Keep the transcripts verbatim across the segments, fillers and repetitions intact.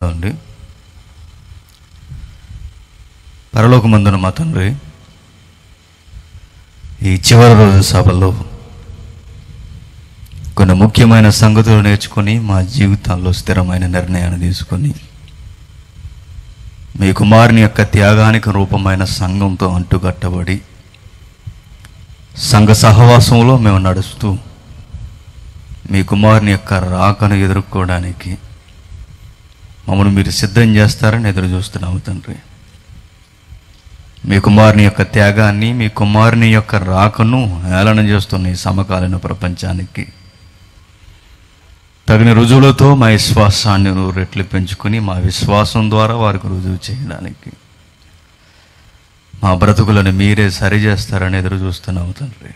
అండి. పరలోకమందున మా తండ్రి, ఈ చివరి రోజు సభలో కొన్ని ముఖ్యమైన సంగతులు నేర్చుకొని మా జీవితాల్లో స్థిరమైన నిర్ణయాన్ని తీసుకొని మీ కుమారుని యొక్క త్యాగానికి రూపమైన సంఘంతో అంటుకట్టబడి సంఘ సహవాసంలో మేము నడుస్తూ మీ కుమారుని యొక్క రాకను ఎదుర్కోవడానికి మమ్మల్ని మీరు సిద్ధం చేస్తారని ఎదురు చూస్తున్నాము తండ్రి. మీ కుమారుని యొక్క త్యాగాన్ని, మీ కుమారుని యొక్క రాకను హేళన చేస్తున్న ఈ సమకాలీన ప్రపంచానికి తగిన రుజువులతో మా విశ్వాసాన్ని రెట్లు పెంచుకుని మా విశ్వాసం ద్వారా వారికి రుజువు చేయడానికి మా బ్రతుకులను మీరే సరిచేస్తారని ఎదురు చూస్తున్నాము తండ్రి.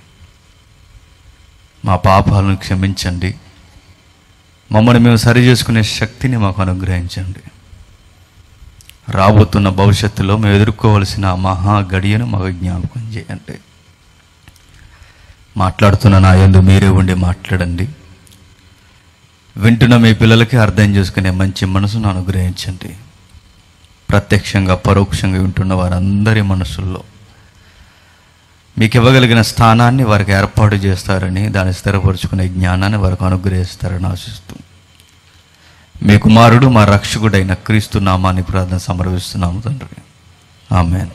మా పాపాలను క్షమించండి, మమ్మల్ని మేము సరి చేసుకునే శక్తిని మాకు అనుగ్రహించండి. రాబోతున్న భవిష్యత్తులో మేము ఎదుర్కోవలసిన మహా గడియను మాకు జ్ఞాపకం చేయండి. మాట్లాడుతున్న నా యందు మీరే ఉండి మాట్లాడండి. వింటున్న మీ పిల్లలకి అర్థం చేసుకునే మంచి మనసును అనుగ్రహించండి. ప్రత్యక్షంగా పరోక్షంగా వింటున్న వారందరి మనసుల్లో మీకు ఇవ్వగలిగిన స్థానాన్ని వారికి ఏర్పాటు చేస్తారని, దాన్ని స్థిరపరుచుకునే జ్ఞానాన్ని వారికి అనుగ్రహిస్తారని ఆశిస్తూ మీ కుమారుడు మా రక్షకుడైన క్రీస్తు నామాన్ని ప్రార్థన సమర్పిస్తున్నాము తండ్రి. ఆమేన్.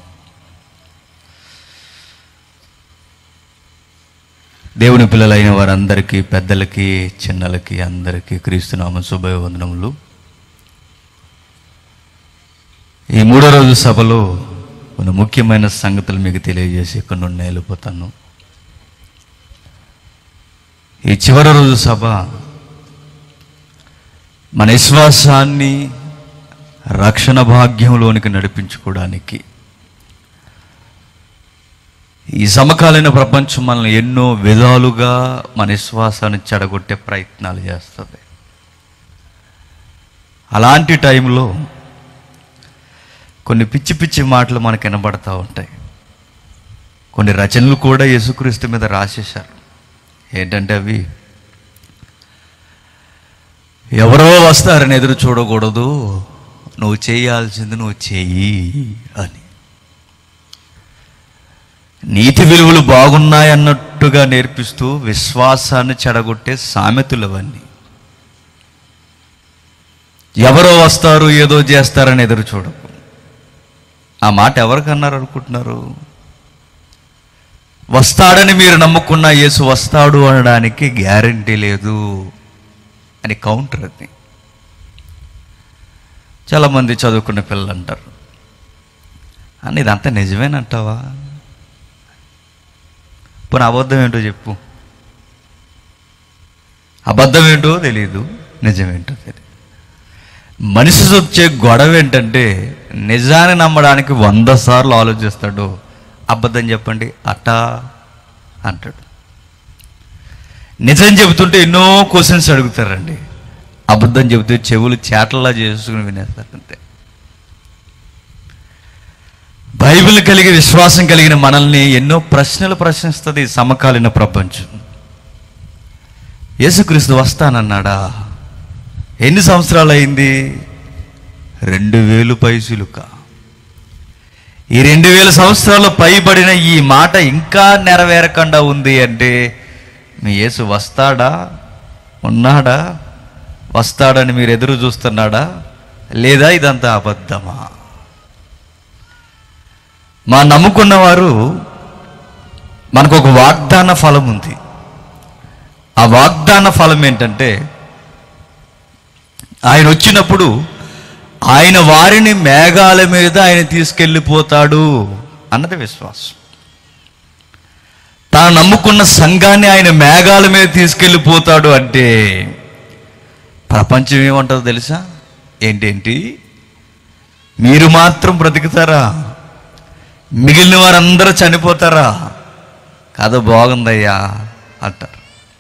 దేవుని పిల్లలైన వారందరికీ, పెద్దలకి, చిన్నలకి, అందరికీ క్రీస్తు నామ శుభవందనములు. ఈ మూడో రోజు సభలో కొన్ని ముఖ్యమైన సంగతులు మీకు తెలియజేసి ఇక్కడ నుండి వెళ్ళిపోతాను. ఈ చివరి రోజు సభ మన విశ్వాసాన్ని రక్షణ భాగ్యంలోనికి నడిపించుకోవడానికి ఈ సమకాలీన ప్రపంచం మనల్ని ఎన్నో విధాలుగా మన విశ్వాసాన్ని చెడగొట్టే ప్రయత్నాలు చేస్తుంది. అలాంటి టైంలో కొన్ని పిచ్చి పిచ్చి మాటలు మనకు వినబడతా ఉంటాయి. కొన్ని రచనలు కూడా యేసుక్రీస్తు మీద రాసేశారు. ఏంటంటే అవి ఎవరో వస్తారని ఎదురు చూడకూడదు, నువ్వు చేయాల్సింది నువ్వు చెయ్యి అని. నీతి విలువలు బాగున్నాయన్నట్టుగా నేర్పిస్తూ విశ్వాసాన్ని చెడగొట్టే సామెతలు అవన్నీ. ఎవరో వస్తారు, ఏదో చేస్తారని ఎదురు చూడకు. ఆ మాట ఎవరికన్నారు అనుకుంటున్నారు? వస్తాడని మీరు నమ్ముకున్న యేసు వస్తాడు అనడానికి గ్యారంటీ లేదు అని కౌంటర్ అది. చాలామంది చదువుకున్న పిల్లలు అంటారు, అని ఇదంతా నిజమేనంటావా? పోనీ అబద్ధం ఏంటో చెప్పు. అబద్ధం ఏంటో తెలీదు, నిజమేంటో తెలియదు. మనిషి వచ్చే గొడవ ఏంటంటే నిజాన్ని నమ్మడానికి వంద సార్లు ఆలోచిస్తాడు. అబద్ధం చెప్పండి అట్టా అంటాడు. నిజం చెబుతుంటే ఎన్నో క్వశ్చన్స్ అడుగుతారండి. అబద్ధం చెబితే చెవులు చేటల్లా చేసుకుని వినేస్తారు అంతే. బైబిల్ కలిగి విశ్వాసం కలిగిన మనల్ని ఎన్నో ప్రశ్నలు ప్రశ్నిస్తుంది సమకాలీన ప్రపంచం. యేసుక్రీస్తు వస్తానన్నాడా? ఎన్ని సంవత్సరాలు అయింది? రెండు వేలు పైసలుక. ఈ రెండు వేల సంవత్సరాలు పైబడిన ఈ మాట ఇంకా నెరవేరకుండా ఉంది అంటే మీ యేసు వస్తాడా? ఉన్నాడా? వస్తాడని మీరు ఎదురు చూస్తున్నాడా? లేదా ఇదంతా అబద్ధమా? మా నమ్ముకున్నవారు మనకు ఒక వాగ్దాన ఫలం ఉంది. ఆ వాగ్దాన ఫలం ఏంటంటే ఆయన వచ్చినప్పుడు ఆయన వారిని మేఘాల మీద ఆయన తీసుకెళ్ళిపోతాడు అన్నది విశ్వాసం. తాను నమ్ముకున్న సంఘాన్ని ఆయన మేఘాల మీద తీసుకెళ్ళిపోతాడు అంటే ప్రపంచం ఏమంటుందో తెలుసా? ఏంటేంటి మీరు మాత్రం బ్రతుకుతారా? మిగిలిన వారందరూ చనిపోతారా? కథ బాగుందయ్యా అంటారు.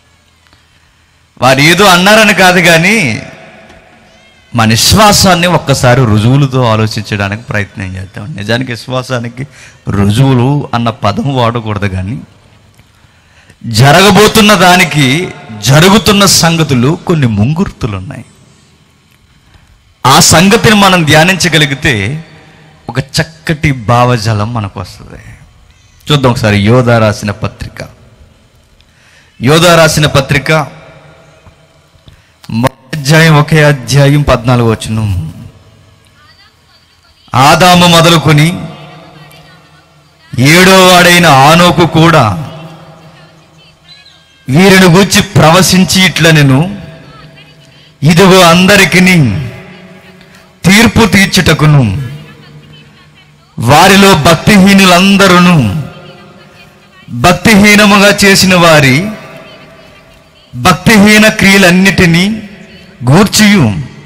వారు ఏదో అన్నారని కాదు, కానీ మన విశ్వాసాన్ని ఒక్కసారి రుజువులతో ఆలోచించడానికి ప్రయత్నం చేద్దాం. నిజానికి విశ్వాసానికి రుజువులు అన్న పదం వాడకూడదు, కానీ జరగబోతున్న దానికి జరుగుతున్న సంగతులు కొన్ని ముంగుర్తులు ఉన్నాయి. ఆ సంగతిని మనం ధ్యానించగలిగితే ఒక చక్కటి భావజాలం మనకు వస్తుంది. చూద్దాం ఒకసారి యోధా రాసిన పత్రిక. యోధా రాసిన పత్రిక అధ్యాయం ఒకే అధ్యాయం పద్నాలుగు వచనం. ఆదాము మొదలుకొని ఏడో వాడైన ఆనోకు కూడా వీరిని గూర్చి ప్రవశించి ఇట్లనెను, ఇదిగో అందరికి తీర్పు తీర్చుటకును వారిలో భక్తిహీనులందరూ భక్తిహీనముగా చేసిన వారి భక్తిహీన క్రియలన్నిటినీ గూర్చియు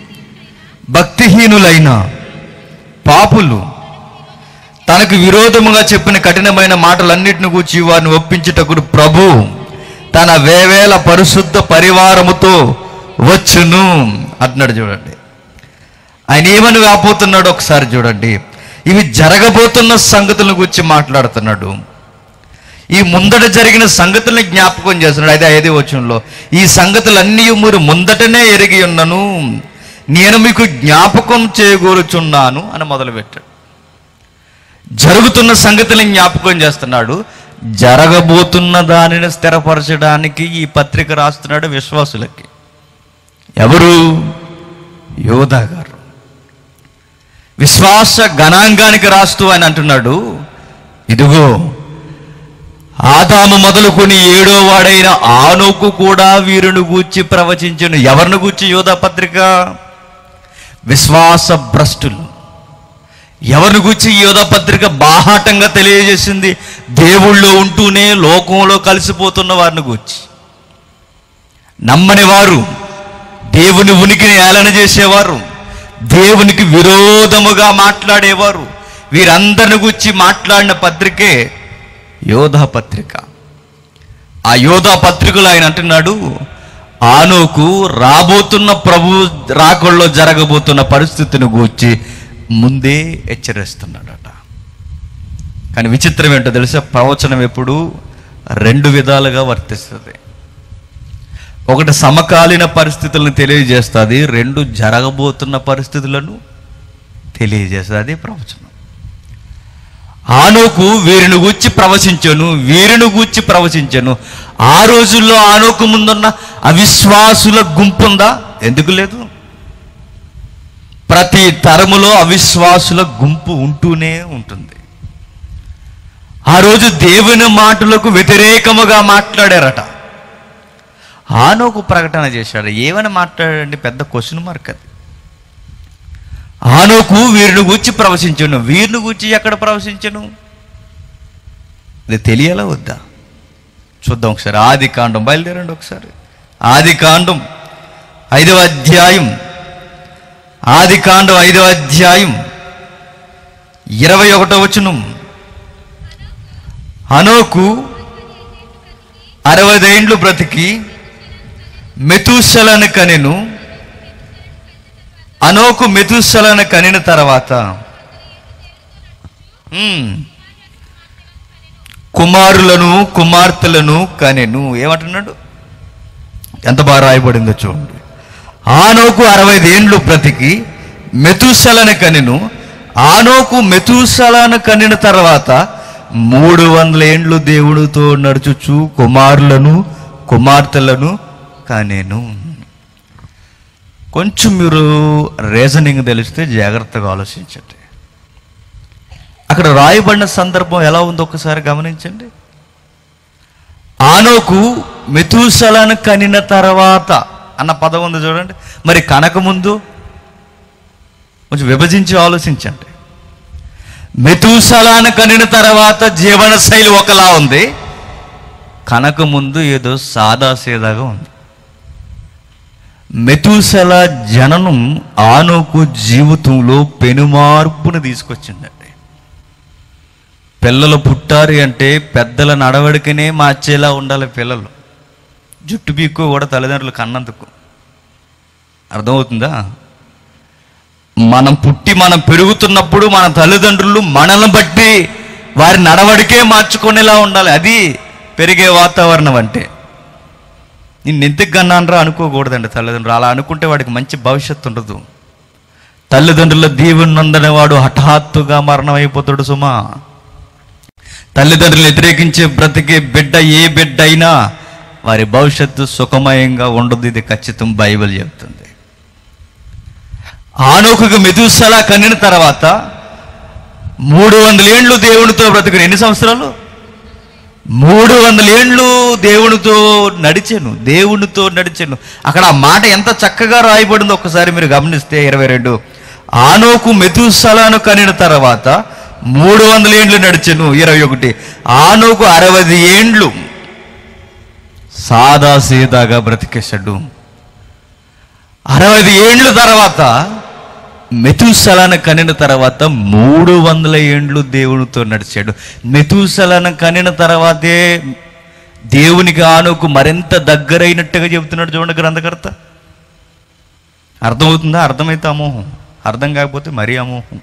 భక్తిహీనులైన పాపులు తనకు విరోధముగా చెప్పిన కఠినమైన మాటలన్నిటిని గూర్చి వారిని ఒప్పించుటకు ప్రభు తన వేవేల పరిశుద్ధ పరివారముతో వచ్చును అంటున్నాడు. చూడండి ఆయన ఏమని వాపోతున్నాడు ఒకసారి చూడండి. ఇవి జరగబోతున్న సంగతులను గురించి మాట్లాడుతున్నాడు. ఈ ముందట జరిగిన సంగతుల్ని జ్ఞాపకం చేస్తున్నాడు. అయితే ఐదో వచనంలో ఈ సంగతులన్నీ మీరు ముందటనే ఎరిగి ఉన్నను, నేను మీకు జ్ఞాపకం చేయగోరుచున్నాను అని మొదలుపెట్టాడు. జరుగుతున్న సంగతులను జ్ఞాపకం చేస్తున్నాడు. జరగబోతున్న దానిని స్థిరపరచడానికి ఈ పత్రిక రాస్తున్నాడు విశ్వాసులకి. ఎవరు? యోధా గారు విశ్వాస గణాంగానికి రాస్తూ ఆయన అంటున్నాడు, ఇదిగో ఆదాము మొదలుకొని ఏడో వాడైన ఆనోకు కూడా వీరుని గూర్చి ప్రవచించెను. ఎవరిని గూర్చి యోధా పత్రిక? విశ్వాస భ్రష్టులు. ఎవరిని గూర్చి యోధా పత్రిక బాహాటంగా తెలియజేసింది? దేవుళ్ళో ఉంటూనే లోకంలో కలిసిపోతున్న వారిని గూర్చి. నమ్మని వారు, దేవుని ఉనికిని ఏలన చేసేవారు, దేవునికి విరోధముగా మాట్లాడేవారు, వీరందరిని గూర్చి మాట్లాడిన పత్రికే యోధా పత్రిక. ఆ యోధా పత్రికలో ఆయన అంటున్నాడు, ఆనోకు రాబోతున్న ప్రభు రాకల్లో జరగబోతున్న పరిస్థితిని గూర్చి ముందే హెచ్చరిస్తున్నాడట. కానీ విచిత్రం ఏంటో తెలుసా? ప్రవచనం ఎప్పుడు రెండు విధాలుగా వర్తిస్తుంది. ఒకటి సమకాలీన పరిస్థితులను తెలియజేస్తుంది, రెండు జరగబోతున్న పరిస్థితులను తెలియజేస్తుంది ప్రవచనం. ఆనోకు వీరిని గూర్చి ప్రవచించను, వీరిని గూర్చి ప్రవచించను. ఆ రోజుల్లో ఆనోకు ముందున్న అవిశ్వాసుల గుంపు ఉందా? ఎందుకు లేదు? ప్రతి తరములో అవిశ్వాసుల గుంపు ఉంటూనే ఉంటుంది. ఆ రోజు దేవుని మాటలకు వ్యతిరేకముగా మాట్లాడారట. ఆనోకు ప్రకటన చేశాడు. ఏమని మాట్లాడండి? పెద్ద క్వశ్చన్ మార్క్ అది. ఆనోకు వీరిని గూర్చి ప్రవశించను. వీరిని గూర్చి ఎక్కడ ప్రవశించను? ఇది తెలియాలా వద్దా? చూద్దాం ఒకసారి. ఆది కాండం బయలుదేరండి ఒకసారి. ఆది కాండం ఐదవ అధ్యాయం. ఆది కాండం ఐదవ అధ్యాయం ఇరవై ఒకటో వచనం. హనోకు అరవై ఏండ్లు బ్రతికి మెతూషలను కనెను. అనోకు మెతూషలను కనిన తర్వాత కుమారులను కుమార్తెలను కనెను. ఏమంటున్నాడు? ఎంత బాగా రాయబడిందో చూడండి. ఆనోకు అరవై ఏండ్లు బ్రతికి మెతూషలను కనెను. ఆనోకు మెతూషలను కనిన తర్వాత మూడు వందల ఏండ్లు దేవుడితో నడుచుచు కుమారులను కుమార్తెలను కనెను. కొంచెం మీరు రీజనింగ్ తెలిస్తే జాగ్రత్తగా ఆలోచించండి. అక్కడ రాయబడిన సందర్భం ఎలా ఉందో ఒకసారి గమనించండి. ఆనోకు మెతూషలను కనిన తర్వాత అన్న పదం ఉంది చూడండి. మరి కనక ముందు కొంచెం విభజించి ఆలోచించండి. మెతూషలను కనిన తర్వాత జీవన శైలి ఒకలా ఉంది, కనక ముందు ఏదో సాదాసీదాగా ఉంది. మెతూషల జననం ఆనోకు జీవితంలో పెనుమార్పును తీసుకొచ్చిందండి. పిల్లలు పుట్టారు అంటే పెద్దల నడవడికనే మార్చేలా ఉండాలి. పిల్లలు జుట్టు పీక్కు కూడా తల్లిదండ్రులు కన్నందుకు. అర్థమవుతుందా? మనం పుట్టి మనం పెరుగుతున్నప్పుడు మన తల్లిదండ్రులు మనల్ని బట్టి వారి నడవడికే మార్చుకునేలా ఉండాలి. అది పెరిగే వాతావరణం అంటే. నిన్ను ఎందుకు కన్నానరా అనుకోకూడదండి తల్లిదండ్రులు. అలా అనుకుంటే వాడికి మంచి భవిష్యత్తు ఉండదు. తల్లిదండ్రుల దీవెన నొందని వాడు హఠాత్తుగా మరణం అయిపోతాడు సుమా. తల్లిదండ్రులు వ్యతిరేకించే బ్రతికే బిడ్డ ఏ బిడ్డ అయినా వారి భవిష్యత్తు సుఖమయంగా ఉండదు. ఇది ఖచ్చితం, బైబిల్ చెప్తుంది. ఆనోకుకు మెతూసెల కనిన తర్వాత మూడు వందల ఏండ్లు దేవునితో బ్రతికిన. ఎన్ని సంవత్సరాలు? మూడు వందల ఏండ్లు దేవునితో నడిచాను, దేవునితో నడిచాను. అక్కడ ఆ మాట ఎంత చక్కగా రాయబడిందో ఒక్కసారి మీరు గమనిస్తే, ఇరవై రెండు ఆనోకు మెతూసెలను కనిన తర్వాత మూడు వందల ఏండ్లు నడిచాను. ఇరవై ఒకటి ఆనోకు అరవై ఏండ్లు సాదా సీదాగా బ్రతికేశాడు. అరవై ఏండ్ల తర్వాత మెతూసెలను కనిన తర్వాత మూడు వందల ఏండ్లు దేవునితో నడిచాడు. మెతూసెలను కనిన తర్వాతే దేవునికి ఆనోకు మరింత దగ్గరైనట్టుగా చెబుతున్నాడు చూడండి గ్రంథకర్త. అర్థమవుతుందా? అర్థమైతే అమోహం, అర్థం కాకపోతే మరీ అమోహం.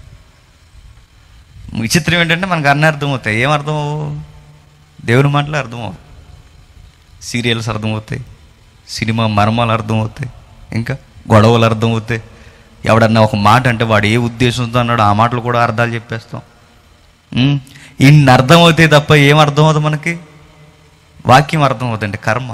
విచిత్రం ఏంటంటే మనకు అన్నీ అర్థమవుతాయి. ఏం అర్థమవు? దేవుని మాటలు అర్థమవు, సీరియల్స్ అర్థమవుతాయి, సినిమా మర్మాలు అర్థమవుతాయి, ఇంకా గొడవలు అర్థమవుతాయి. ఎవడన్నా ఒక మాట అంటే వాడు ఏ ఉద్దేశంతో అన్నాడు ఆ మాటలు కూడా అర్థాలు చెప్పేస్తాం. ఇన్ని అర్థమవుతాయి తప్ప ఏం అర్థమవుతుంది మనకి? వాక్యం అర్థమవుతుందండి, కర్మ.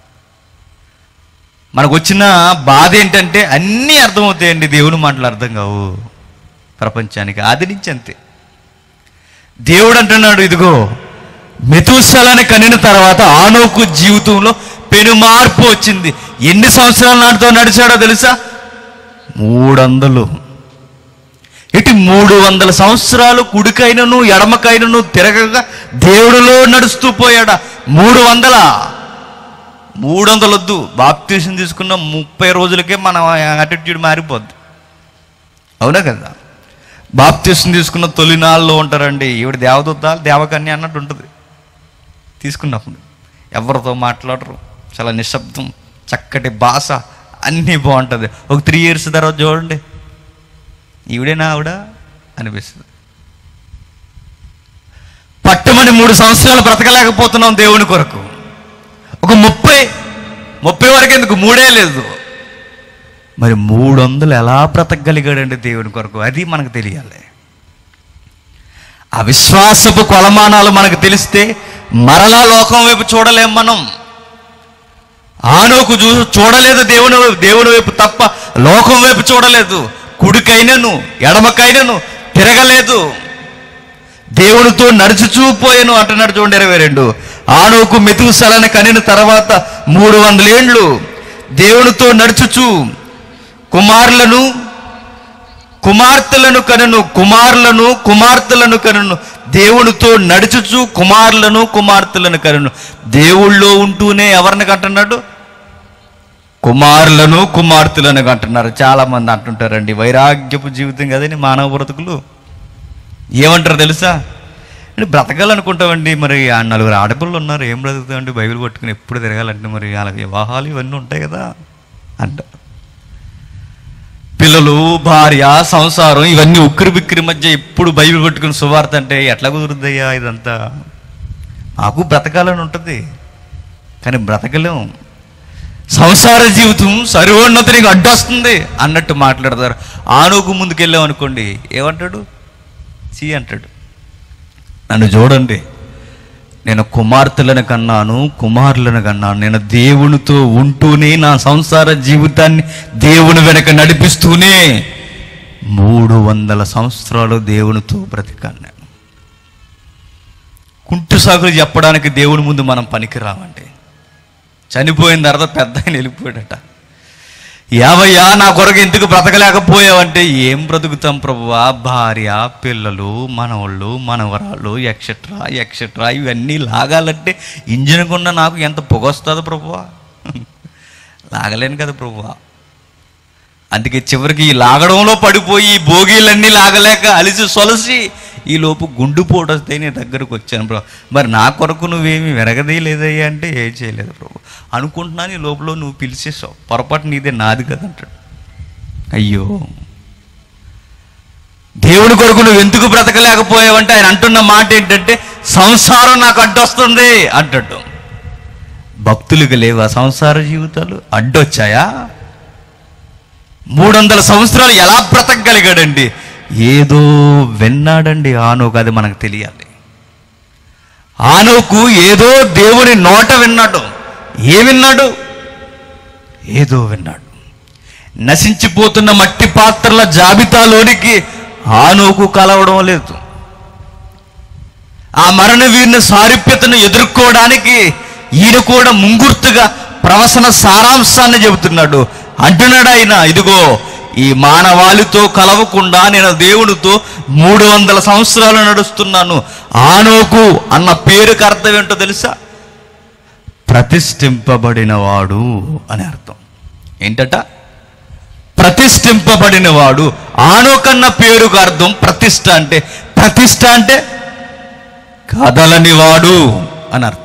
మనకు వచ్చిన బాధ ఏంటంటే అన్నీ అర్థమవుతాయండి, దేవుని మాటలు అర్థం కావు ప్రపంచానికి. ఆది నుంచి అంతే. దేవుడు అంటున్నాడు, ఇదిగో మెతూసెలను కనిన తర్వాత ఆనోకు జీవితంలో పెను మార్పు వచ్చింది. ఎన్ని సంవత్సరాల నాటితో నడిచాడో తెలుసా? మూడు వందలు. ఇటు మూడు వందల సంవత్సరాలు కుడికైనను ఎడమకైనను తిరగగా దేవుడిలో నడుస్తూ పోయాడా? మూడు వందల మూడు వందలు వద్దు, బాప్తీసం తీసుకున్న ముప్పై రోజులకే మన యాటిట్యూడ్ మారిపోద్ది. అవునా కదా? బాప్తీసం తీసుకున్న తొలినాళ్ళలో ఉంటారండి, ఈవిడ దేవదూత దేవకన్య అన్నట్టు ఉంటుంది. తీసుకున్నప్పుడు ఎవరితో మాట్లాడరు, చాలా నిశ్శబ్దం, చక్కటి భాష, అన్నీ బాగుంటుంది. ఒక త్రీ ఇయర్స్ తర్వాత చూడండి, ఈవిడేనా ఆవిడ అనిపిస్తుంది. పట్టమని మూడు సంవత్సరాలు బ్రతకలేకపోతున్నాం దేవుని కొరకు. ఒక ముప్పై ముప్పై వరకు ఎందుకు, మూడే లేదు. మరి మూడు వందలు ఎలా బ్రతకగలిగాడండి దేవుని కొరకు? అది మనకు తెలియాలి. ఆ విశ్వాసపు కొలమానాలు మనకు తెలిస్తే మరలా లోకం వైపు చూడలేం మనం. ఆనోకు చూ చూడలేదు దేవుని దేవుని వైపు తప్ప లోకం వైపు చూడలేదు. కుడికైనను ఎడమకైనను తిరగలేదు, దేవునితో నడుచుచూ పోయాను అంటున్నాడు చూడండి ఇరవై రెండు. ఆనోకు మెతూసెలను కనిన తర్వాత మూడు వందల ఏండ్లు దేవునితో నడుచుచూ కుమారులను కుమార్తెలను కనును కుమారులను కుమార్తెలను కనును దేవునితో నడుచుచు కుమారులను కుమార్తెలను కనును. దేవుళ్ళో ఉంటూనే ఎవరిని కంటున్నాడు? కుమారులను కుమార్తెలను కంటున్నారు. చాలామంది అంటుంటారండి, వైరాగ్యపు జీవితం కదండి మానవ బ్రతుకులు. ఏమంటారు తెలుసా? బ్రతకాలనుకుంటామండి, మరి ఆ నలుగురు ఆడపిల్లలు ఉన్నారు, ఏం బ్రతుకుతామండి బైబిల్ పట్టుకుని ఎప్పుడు తిరగాలంటే, మరి వాళ్ళ వివాహాలు ఇవన్నీ ఉంటాయి కదా అంటారు. పిల్లలు, భార్య, సంసారం ఇవన్నీ ఉక్కిరి బిక్కిరి మధ్య ఎప్పుడు బైబిల్ పట్టుకుని సువార్త అంటే ఎట్లా కుదురుద్దయ్యా ఇదంతా? మాకు బ్రతకాలని ఉంటుంది కానీ బ్రతకలేం. సంసార జీవితం సర్వోన్నతికి అడ్డొస్తుంది అన్నట్టు మాట్లాడతారు. ఆనోకు ముందుకెళ్ళాం అనుకోండి, ఏమంటాడు? చీ అంటాడు. నన్ను చూడండి, నేను కుమార్తెలను కన్నాను, కుమారులను కన్నాను. నేను దేవునితో ఉంటూనే నా సంసార జీవితాన్ని దేవుని వెనక నడిపిస్తూనే మూడు వందల సంవత్సరాలు దేవునితో బ్రతికాను నేను. కుంటు సాగులు చెప్పడానికి దేవుని ముందు మనం పనికిరామండి. చనిపోయిన తర్వాత పెద్ద ఆయన వెళ్ళిపోయాడట. యావయ్యా నా కొరకు ఎందుకు బ్రతకలేకపోయావంటే, ఏం బ్రతుకుతాం ప్రభువా, భార్య, పిల్లలు, మనవాళ్ళు, మనవరాళ్ళు, ఎక్సెట్రా ఎక్సెట్రా ఇవన్నీ లాగాలంటే ఇంజిన్ గుండా నాకు ఎంత పొగ వస్తుందో ప్రభువా, లాగలేను కదా ప్రభువా. అందుకే చివరికి ఈ లాగడంలో పడిపోయి భోగిలన్నీ లాగలేక అలిసి సొలసి ఈ లోపు గుండుపోటు వస్తే నేను దగ్గరకు వచ్చాను ప్రభు. మరి నా కొరకు నువ్వేమి వెరగదేయలేదయ్యా అంటే, ఏం చేయలేదు ప్రభు అనుకుంటున్నాను. ఈ లోపల నువ్వు పిలిచేసావు, పొరపాటు నీదే, నాది కదా అంటాడు. అయ్యో, దేవుడి కొరకు నువ్వు ఎందుకు బ్రతకలేకపోయావంటే ఆయన అంటున్న మాట ఏంటంటే, సంసారం నాకు అడ్డొస్తుంది అంటాడు. భక్తులకు లేవా సంసార జీవితాలు? అడ్డొచ్చాయా? మూడు వందల సంవత్సరాలు ఎలా బ్రతకగలిగాడండి? ఏదో విన్నాడండి ఆనోకు, అది మనకు తెలియాలి. ఆనోకు ఏదో దేవుని నోట విన్నాడు. ఏ విన్నాడు? ఏదో విన్నాడు. నశించిపోతున్న మట్టి పాత్రల జాబితాలోనికి ఆనోకు కలవడం లేదు. ఆ మరణ వీరిని సారూప్యతను ఎదుర్కోవడానికి ఈయన కూడా ముంగుర్తుగా ప్రవచన సారాంశాన్ని చెబుతున్నాడు. అంటున్నాడు ఆయన, ఇదిగో ఈ మానవాళితో కలవకుండా నేను దేవుడితో మూడు వందల సంవత్సరాలు నడుస్తున్నాను. ఆనోకు అన్న పేరుకి అర్థం ఏంటో తెలుసా? ప్రతిష్ఠింపబడినవాడు అని అర్థం. ఏంటట? ప్రతిష్ఠింపబడినవాడు. ఆనోకన్న పేరుకు అర్థం ప్రతిష్ఠ. అంటే ప్రతిష్ఠ అంటే కదలనివాడు అని అర్థం.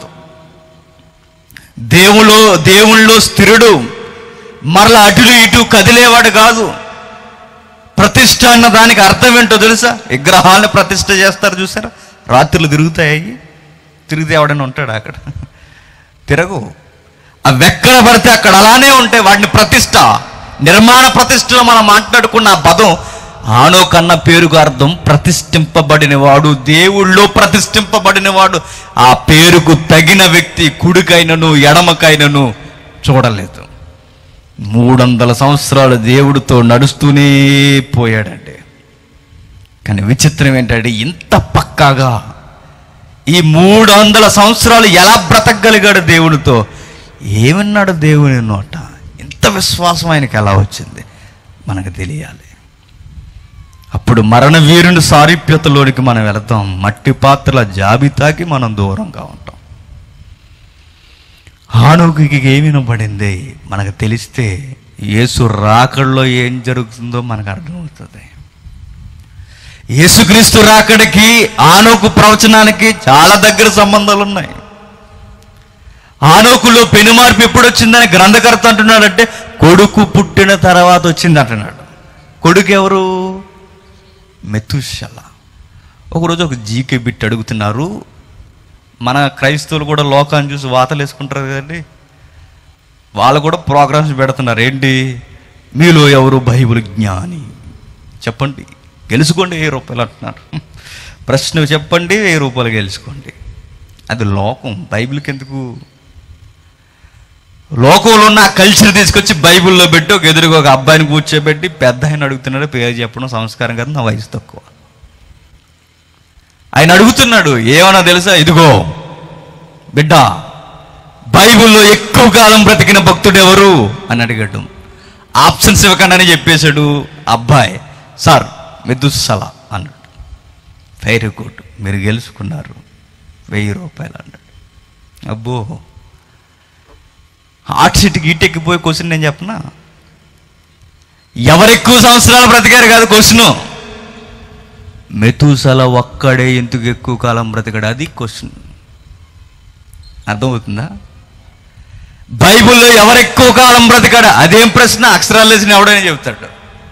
దేవులో దేవుళ్ళో స్థిరుడు, మరలా అటు ఇటు కదిలేవాడు కాదు. ప్రతిష్ఠ అన్న దానికి అర్థం ఏంటో తెలుసా? విగ్రహాలను ప్రతిష్ఠ చేస్తారు చూసారా? రాత్రులు తిరుగుతాయి, తిరిగితే ఎవడైనా ఉంటాడు అక్కడ? తిరగు. అవి ఎక్కడ పడితే అక్కడ అలానే ఉంటాయి. వాటిని ప్రతిష్ఠ, నిర్మాణ ప్రతిష్టలో మనం మాట్లాడుకున్న ఆ పదం ఆనోకన్న పేరుకు అర్థం ప్రతిష్ఠింపబడినవాడు, దేవుళ్ళో ప్రతిష్ఠింపబడినవాడు. ఆ పేరుకు తగిన వ్యక్తి కుడికైనను ఎడమకైనను చూడలేదు. మూడు వందల సంవత్సరాలు దేవుడితో నడుస్తూనే పోయాడండి. కానీ విచిత్రం ఏంటంటే, ఇంత పక్కాగా ఈ మూడు వందల సంవత్సరాలు ఎలా బ్రతకగలిగాడు దేవుడితో? ఏమన్నాడు దేవుని నోట? ఇంత విశ్వాసం ఆయనకి ఎలా వచ్చింది మనకు తెలియాలి. అప్పుడు మరణ వీరుని సారూప్యతలోనికి మనం వెళతాం. మట్టి పాత్రల జాబితాకి మనం దూరంగా ఉంటాం. ఆనోకుకి ఏమి వినబడింది మనకు తెలిస్తే యేసు రాకడలో ఏం జరుగుతుందో మనకు అర్థమవుతుంది. యేసుక్రీస్తు రాకడికి ఆనోకు ప్రవచనానికి చాలా దగ్గర సంబంధాలు ఉన్నాయి. ఆనోకులో పెనుమార్పు ఎప్పుడు వచ్చిందని గ్రంథకర్త అంటున్నాడంటే కొడుకు పుట్టిన తర్వాత వచ్చింది అంటున్నాడు. కొడుకు ఎవరు? మెతుషల. ఒకరోజు ఒక జీకే బిట్ అడుగుతున్నారు. మన క్రైస్తవులు కూడా లోకాన్ని చూసి వాతలు వేసుకుంటారు కదండి, వాళ్ళు కూడా ప్రోగ్రామ్స్ పెడుతున్నారు. ఏంటి? మీలో ఎవరు బైబిల్ జ్ఞాని చెప్పండి, గెలుచుకోండి వెయ్యి రూపాయలు అంటున్నారు. ప్రశ్న చెప్పండి, వెయ్యి రూపాయలు గెలుచుకోండి. అది లోకం. బైబిల్కి ఎందుకు? లోకంలో ఉన్న ఆ కల్చర్ తీసుకొచ్చి బైబిల్లో పెట్టి ఒక ఎదురుగా ఒక అబ్బాయిని కూర్చోబెట్టి పెద్ద ఆయన అడుగుతున్నాడు. పేరు చెప్పడం సంస్కారం కాదు, నా వయసు తక్కువ. ఆయన అడుగుతున్నాడు ఏమన్నా తెలుసా? ఇదిగో బిడ్డ, బైబిల్లో ఎక్కువ కాలం బ్రతికిన భక్తుడు ఎవరు అని అడిగాడు. ఆప్షన్స్ ఇవ్వకుండానే చెప్పేశాడు అబ్బాయి. సార్ మెతుషల అన్నాడు. వెరీ గుడ్, మీరు గెలుచుకున్నారు, వెయ్యి రూపాయలు అన్నాడు. అబ్బో, హాట్ సీట్కి ఈటెక్కిపోయే క్వశ్చన్ నేను చెప్పనా? ఎవరెక్కువ సంవత్సరాలు బ్రతికారు కాదు క్వశ్చన్. మెతుషల ఒక్కడే ఎందుకు ఎక్కువ కాలం బ్రతికాడు, అది క్వశ్చన్. అర్థమవుతుందా? బైబిల్లో ఎవరెక్కువ కాలం బ్రతికాడు అదేం ప్రశ్న? అక్షరాలు లేచిన ఎవడైనా చెబుతాడు.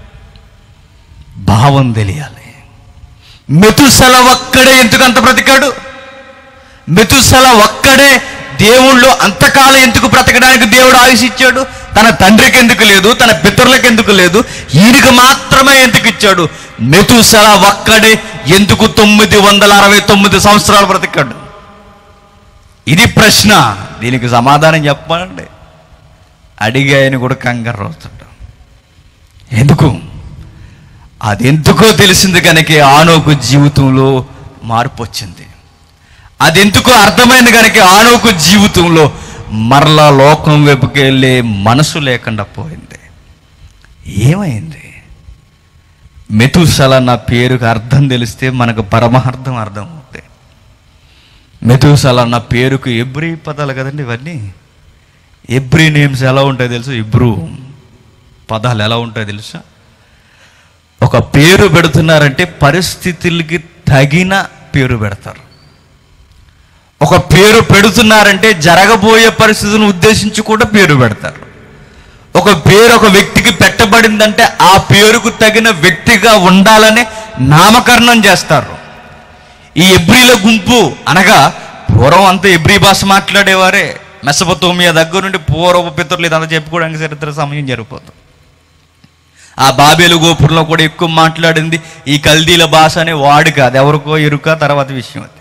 భావం తెలియాలి. మెతుషల ఒక్కడే ఎందుకు అంత బ్రతికాడు? మెతుషల ఒక్కడే దేవుళ్ళు అంతకాలం ఎందుకు బ్రతకడానికి దేవుడు ఆయుష్ ఇచ్చాడు? తన తండ్రికి ఎందుకు లేదు, తన పితరులకు ఎందుకు లేదు, ఈయనకి మాత్రమే ఎందుకు ఇచ్చాడు? మెతుషల ఒక్కడే ఎందుకు తొమ్మిది వందల అరవై తొమ్మిది సంవత్సరాలు బ్రతికాడు? ఇది ప్రశ్న. దీనికి సమాధానం చెప్పాలండి. అడిగి ఆయన కూడా కంగారు అవుతాడు. ఎందుకు? అది ఎందుకో తెలిసింది కనుక ఆనోకు జీవితంలో మార్పు వచ్చింది. అది ఎందుకో అర్థమైంది కనుక ఆనోకు జీవితంలో మరలా లోకం వైపుకి వెళ్ళే మనసు లేకుండా పోయింది. ఏమైంది? మెతుషల నా పేరుకి అర్థం తెలిస్తే మనకు పరమార్థం అర్థం అవుతాయి. మెతుషల నా పేరుకు ఎబ్రీ పదాలు కదండి ఇవన్నీ. ఎబ్రీ నేమ్స్ ఎలా ఉంటాయో తెలుసు? ఇబ్రూ పదాలు ఎలా ఉంటాయో తెలుసా? ఒక పేరు పెడుతున్నారంటే పరిస్థితులకి తగిన పేరు పెడతారు. ఒక పేరు పెడుతున్నారంటే జరగబోయే పరిస్థితులను ఉద్దేశించి కూడా పేరు పెడతారు. ఒక పేరు ఒక వ్యక్తికి పెట్టబడిందంటే ఆ పేరుకు తగిన వ్యక్తిగా ఉండాలని నామకరణం చేస్తారు. ఈ ఎబ్రీల గుంపు అనగా పూర్వం అంతా ఎబ్రీ భాష మాట్లాడేవారే. మెసొపొతేమియా దగ్గర నుండి పూర్వపు పితరులు ఇదంతా చెప్పుకోవడానికి చరిత్ర సమయం జరిగిపోతుంది. ఆ బాబేలు గోపురంలో కూడా ఎక్కువ మాట్లాడింది ఈ కల్దీల భాష అనే వాడు కాదు, ఎవరికో ఎరుక, తర్వాత విషయం అది.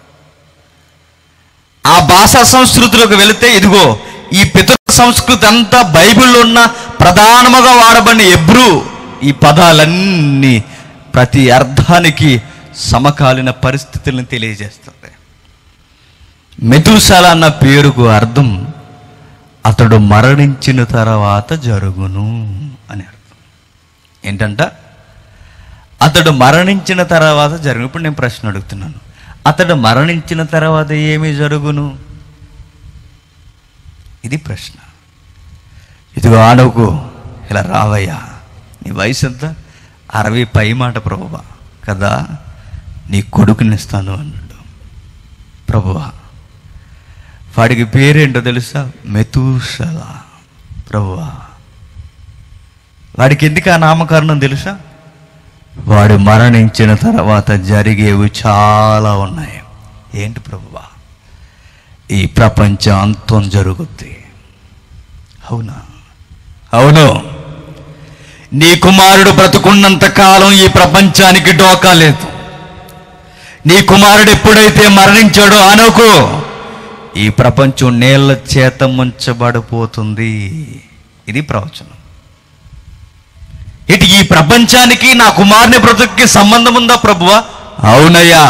ఆ భాషా సంస్కృతిలోకి వెళితే ఇదిగో ఈ పితృ సంస్కృతి అంతా బైబిల్లో ఉన్న ప్రధానముగా వాడబడిన ఎబ్రూ ఈ పదాలన్నీ ప్రతి అర్థానికి సమకాలీన పరిస్థితులను తెలియజేస్తుంది. మెతూషల అన్న పేరుకు అర్థం అతడు మరణించిన తర్వాత జరుగును అని అర్థం. ఏంటంట? అతడు మరణించిన తర్వాత జరుగు. ఇప్పుడు నేను ప్రశ్న అడుగుతున్నాను, అతడు మరణించిన తర్వాత ఏమి జరుగును? ఇది ప్రశ్న. ఇదిగో ఆనోకు, ఇలా రావయ్యా, నీ వయసు ఎంత? అరవై పై మాట ప్రభువా కదా, నీ కొడుకునిస్తాను అన్నాడు. ప్రభువా, వాడికి పేరేంటో తెలుసా? మెతూషల. ప్రభువా, వాడికి ఎందుకు ఆ నామకరణం తెలుసా? వాడు మరణించిన తర్వాత జరిగేవి చాలా ఉన్నాయి. ఏంటి ప్రభువా? ఈ ప్రపంచం అంతం జరుగుద్ది. అవునా? అవును. నీ కుమారుడు బ్రతుకున్నంత కాలం ఈ ప్రపంచానికి డోకా లేదు. నీ కుమారుడు ఎప్పుడైతే మరణించాడో అనుకో, ఈ ప్రపంచం నేళ్ల చేత ముంచబడిపోతుంది. ఇది ప్రవచనం. ఇటు ఈ ప్రపంచానికి నా కుమారుని బ్రతుక్కి సంబంధం ఉందా ప్రభువా? అవునయ్యా.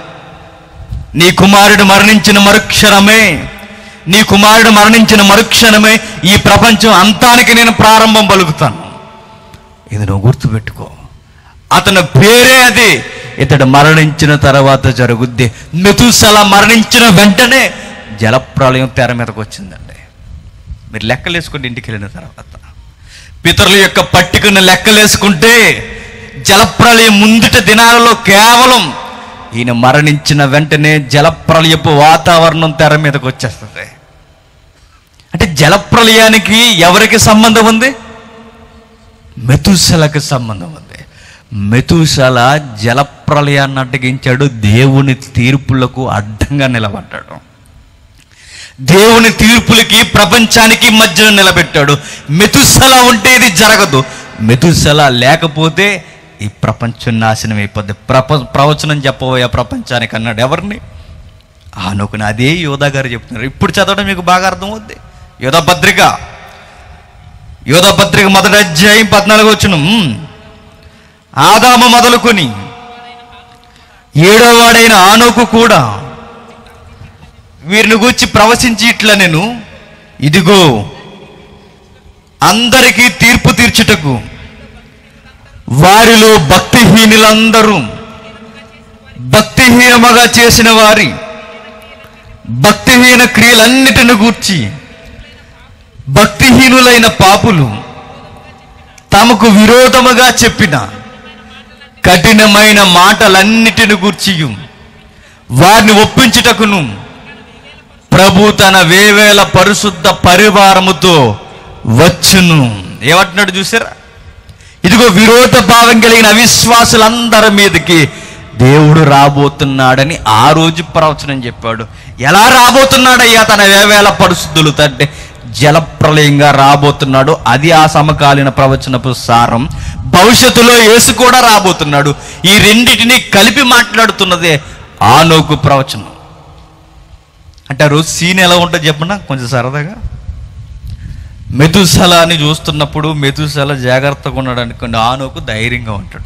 నీ కుమారుడు మరణించిన మరుక్షణమే నీ కుమారుడు మరణించిన మరుక్షణమే ఈ ప్రపంచం అంతానికి నేను ప్రారంభం పలుకుతాను. ఇది నువ్వు గుర్తుపెట్టుకో. అతని పేరే అది. ఇతడు మరణించిన తర్వాత జరుగుద్ది. మెతూషల మరణించిన వెంటనే జలప్రళయం తెర మీదకి వచ్చిందండి. మీరు లెక్కలేసుకోండి ఇంటికి వెళ్ళిన తర్వాత. పితరుల యొక్క పట్టికను లెక్కలేసుకుంటే జలప్రళయం ముందుట దినాలలో కేవలం ఈయన మరణించిన వెంటనే జలప్రళయపు వాతావరణం తెర మీదకి వచ్చేస్తుంది. అంటే జలప్రళయానికి ఎవరికి సంబంధం ఉంది? మెతూషలకు సంబంధం ఉంది. మెతూషల జలప్రళయాన్ని అడ్డగించాడు, దేవుని తీర్పులకు అడ్డంగా నిలబడ్డాడు. దేవుని తీర్పులకి ప్రపంచానికి మధ్యన నిలబెట్టాడు. మెతూషల ఉంటే ఇది జరగదు. మెతూషల లేకపోతే ఈ ప్రపంచం నాశనం అయిపోద్ది. ప్రప ప్రవచనం చెప్పబోయే ప్రపంచానికి అన్నాడు. ఎవరిని? ఆనోకుని. అదే యోధా గారు చెప్తున్నారు. ఇప్పుడు చదవడం మీకు బాగా అర్థమవుద్ది. యోధా పత్రిక యోధా పత్రిక మొదటి అధ్యాయం పద్నాలుగు వచనం. ఆదాము మొదలుకొని ఏడో వాడైన ఆనోకు కూడా వీరిని గూర్చి ప్రవచించి ఇట్లా, నేను ఇదిగో అందరికీ తీర్పు తీర్చుటకు వారిలో భక్తిహీనులందరూ భక్తిహీనముగా చేసిన వారి భక్తిహీన క్రియలన్నిటిని గూర్చి భక్తిహీనులైన పాపులు తమకు విరోధముగా చెప్పిన కఠినమైన మాటలన్నిటిని గూర్చి వారిని ఒప్పించుటకును ప్రభు తన వేవేల పరిశుద్ధ పరివారముతో వచ్చును. ఏమంటున్నాడు చూసారా? ఇదిగో విరోధ భావం కలిగిన అవిశ్వాసులందరి మీదకి దేవుడు రాబోతున్నాడని ఆ రోజు ప్రవచనం చెప్పాడు. ఎలా రాబోతున్నాడయ్యా తన వేవేల పరిశుద్ధులు అంటే జలప్రళయంగా రాబోతున్నాడు. అది ఆ సమకాలీన ప్రవచనపు సారం. భవిష్యత్తులో యేసు కూడా రాబోతున్నాడు. ఈ రెండింటిని కలిపి మాట్లాడుతున్నదే ఆనోకు ప్రవచనం. అంటే ఆ రోజు సీన్ ఎలా ఉంటుంది చెప్పనా కొంచెం సరదాగా. మెతూషలని చూస్తున్నప్పుడు మెతూషల జాగ్రత్తగా ఉన్నాడు అనుకోండి, ఆనోకు ధైర్యంగా ఉంటాడు.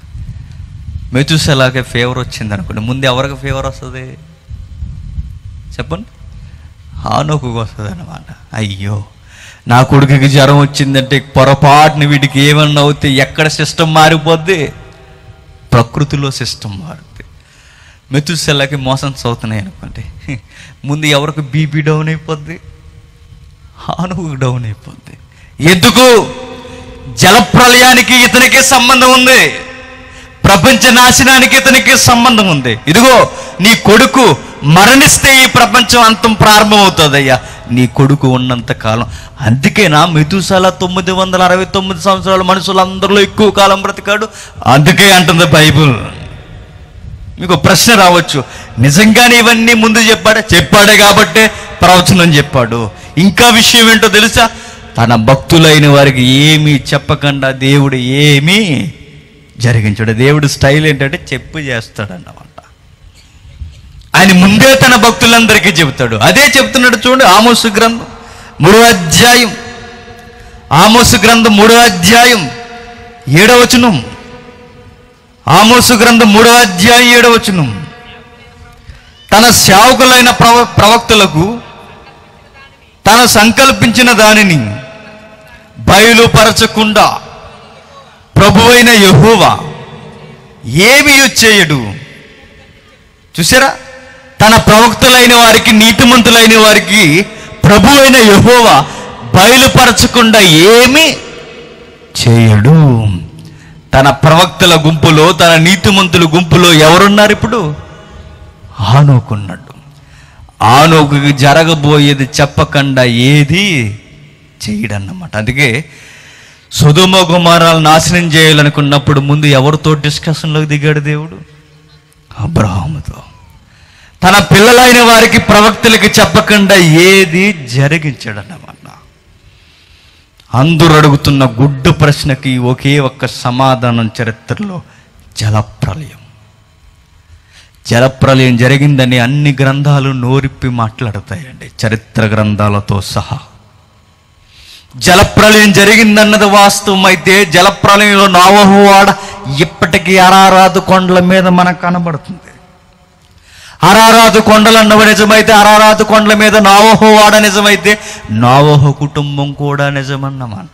మెతూషలకి ఫీవర్ వచ్చింది అనుకోండి, ముందు ఎవరికి ఫీవర్ వస్తుంది చెప్పండి? ఆనోకు వస్తుంది అన్నమాట. అయ్యో నా కొడుకుకి జ్వరం వచ్చిందంటే పొరపాటుని వీటికి ఏమన్నా అవుతే ఎక్కడ సిస్టమ్ మారిపోద్ది? ప్రకృతిలో సిస్టమ్ మారుద్ది. మెతూషలకి మోషన్స్ అవుతున్నాయి అనుకోండి, ముందు ఎవరికి బీపీ డౌన్ అయిపోద్ది? ఆనోకు డౌన్ అయిపోద్ది. ఎందుకు? జలప్రళయానికి ఇతనికి సంబంధం ఉంది. ప్రపంచ నాశనానికి ఇతనికి సంబంధం ఉంది. ఇదిగో నీ కొడుకు మరణిస్తే ఈ ప్రపంచం అంతం ప్రారంభమవుతుందయ్యా, నీ కొడుకు ఉన్నంత కాలం. అందుకేనా మెతూషల తొమ్మిది వందల అరవై తొమ్మిది సంవత్సరాలు మనుషులందరిలో ఎక్కువ కాలం బ్రతికాడు. అందుకే అంటుంది బైబుల్. మీకు ప్రశ్న రావచ్చు, నిజంగానే ఇవన్నీ ముందు చెప్పాడా? చెప్పాడే కాబట్టే ప్రవచనం చెప్పాడు. ఇంకా విషయం ఏంటో తెలుసా? తన భక్తులైన వారికి ఏమీ చెప్పకుండా దేవుడు ఏమీ జరిగించాడు. దేవుడు స్టైల్ ఏంటంటే చెప్పు చేస్తాడన్నమాట. ఆయన ముందే తన భక్తులందరికీ చెబుతాడు. అదే చెప్తున్నాడు చూడండి, ఆమోసు గ్రంథం మూడో అధ్యాయం ఆమోసు గ్రంథం మూడో అధ్యాయం ఏడవ వచనం. ఆమోసు గ్రంథం మూడో అధ్యాయం ఏడవ వచనం. తన సేవకులైన ప్రవ ప్రవక్తలకు తన సంకల్పించిన దానిని బయలుపరచకుండా ప్రభువైన యెహోవా ఏమీ చేయడు. చూసారా, తన ప్రవక్తలైన వారికి, నీతిమంతులైన వారికి ప్రభు అయిన యెహోవా బయలుపరచకుండా ఏమీ చేయడు. తన ప్రవక్తల గుంపులో, తన నీతిమంతుల గుంపులో ఎవరున్నారు ఇప్పుడు? ఆనోకున్నాడు. ఆనోకుకి జరగబోయేది చెప్పకుండా ఏది చేయడన్నమాట. అందుకే సొదొమ గొమొర్రాలు నాశనం చేయాలనుకున్నప్పుడు ముందు ఎవరితో డిస్కషన్లోకి దిగాడు దేవుడు? అబ్రహాముతో. తన పిల్లలైన వారికి, ప్రవక్తలకి చెప్పకుండా ఏది జరిగించాడన్నమాట. అందరూ అడుగుతున్న గుడ్డు ప్రశ్నకి ఒకే ఒక్క సమాధానం చరిత్రలో జలప్రలయం. జలప్రలయం జరిగిందని అన్ని గ్రంథాలు నోరిప్పి మాట్లాడతాయండి, చరిత్ర గ్రంథాలతో సహా. జలప్రలయం జరిగిందన్నది వాస్తవం అయితే జలప్రలయంలో నోవహు వాడ ఇప్పటికీ అరారాతు కొండల మీద మనకు కనబడుతుంది. అరారాతు కొండలు అన్నవి నిజమైతే, అరారాతు కొండల మీద నోవహు వాడ నిజమైతే, నోవహు కుటుంబం కూడా నిజమన్నమాట.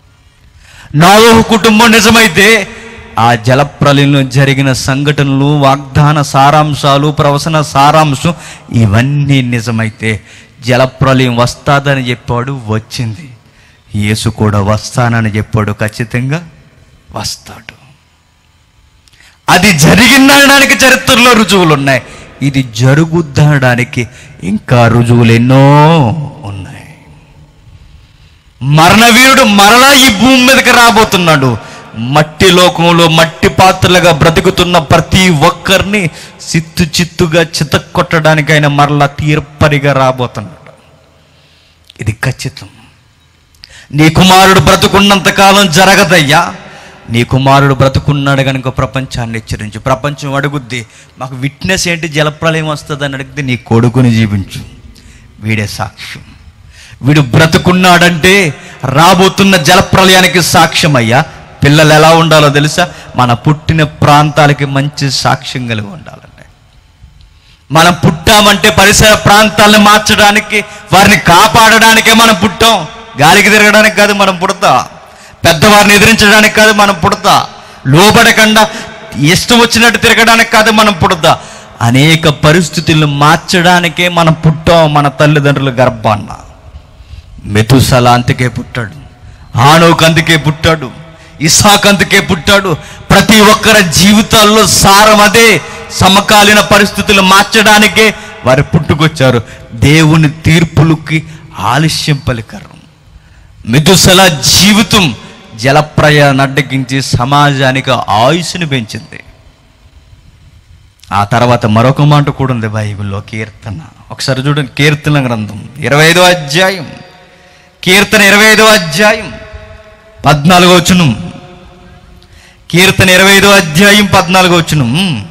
నోవహు కుటుంబం నిజమైతే ఆ జలప్రలయంలో జరిగిన సంఘటనలు, వాగ్దాన సారాంశాలు, ప్రవచన సారాంశం ఇవన్నీ నిజమైతే జలప్రలయం వస్తాదని చెప్పాడు, వచ్చింది. యేసు కూడా వస్తానని చెప్పాడు, ఖచ్చితంగా వస్తాడు. అది జరిగిందనడానికి చరిత్రలో రుజువులు ఉన్నాయి. ఇది జరుగుద్దనడానికి ఇంకా రుజువులు ఎన్నో ఉన్నాయి. మరణవీరుడు మరలా ఈ భూమి మీదకి రాబోతున్నాడు. మట్టి లోకంలో మట్టి పాత్రలుగా బ్రతుకుతున్న ప్రతి ఒక్కరిని చిత్తు చిత్తుగా చితక్కొట్టడానికి ఆయన మరలా తీర్పరిగా రాబోతున్నాడు. ఇది ఖచ్చితం. నీ కుమారుడు బ్రతుకున్నంత కాలం జరగదయ్యా. నీ కుమారుడు బ్రతుకున్నాడు కనుక ప్రపంచాన్ని హెచ్చరించు. ప్రపంచం అడుగుద్ది, మాకు విట్నెస్ ఏంటి, జలప్రలయం వస్తుందని అడిగితే నీ కొడుకుని జీవించు, వీడే సాక్ష్యం. వీడు బ్రతుకున్నాడంటే రాబోతున్న జలప్రలయానికి సాక్ష్యం. అయ్యా, పిల్లలు ఎలా ఉండాలో తెలుసా? మన పుట్టిన ప్రాంతాలకి మంచి సాక్ష్యం కలిగి ఉండాలంటే. మనం పుట్టామంటే పరిసర ప్రాంతాలను మార్చడానికి, వారిని కాపాడడానికే మనం పుట్టాం. గాలికి తిరగడానికి కాదు మనం పుడతా. పెద్దవారిని ఎదిరించడానికి కాదు మనం పుడతా. లోబడకుండా ఇష్టం వచ్చినట్టు తిరగడానికి కాదు మనం పుడతా. అనేక పరిస్థితులను మార్చడానికే మనం పుట్టాం మన తల్లిదండ్రుల గర్భాన్న. మెతుసల అందుకే పుట్టాడు, హానోకు అందుకే పుట్టాడు, ఇస్సాకు అందుకే పుట్టాడు. ప్రతి ఒక్కరి జీవితాల్లో సారం అదే. సమకాలీన పరిస్థితులు మార్చడానికే వారు పుట్టుకొచ్చారు. దేవుని తీర్పులకి ఆలస్యం పలికారు. మెతుసల జీవితం జలప్రయాన్ని అడ్డగించి సమాజానికి ఆయుష్ని పెంచింది. ఆ తర్వాత మరొక మాట కూడా ఉంది బైబిల్లో, కీర్తన. ఒకసారి చూడండి, కీర్తన గ్రంథం ఇరవై ఐదో అధ్యాయం, కీర్తన ఇరవై ఐదో అధ్యాయం పద్నాలుగో వచనం. కీర్తన ఇరవై ఐదో అధ్యాయం పద్నాలుగో వచనం.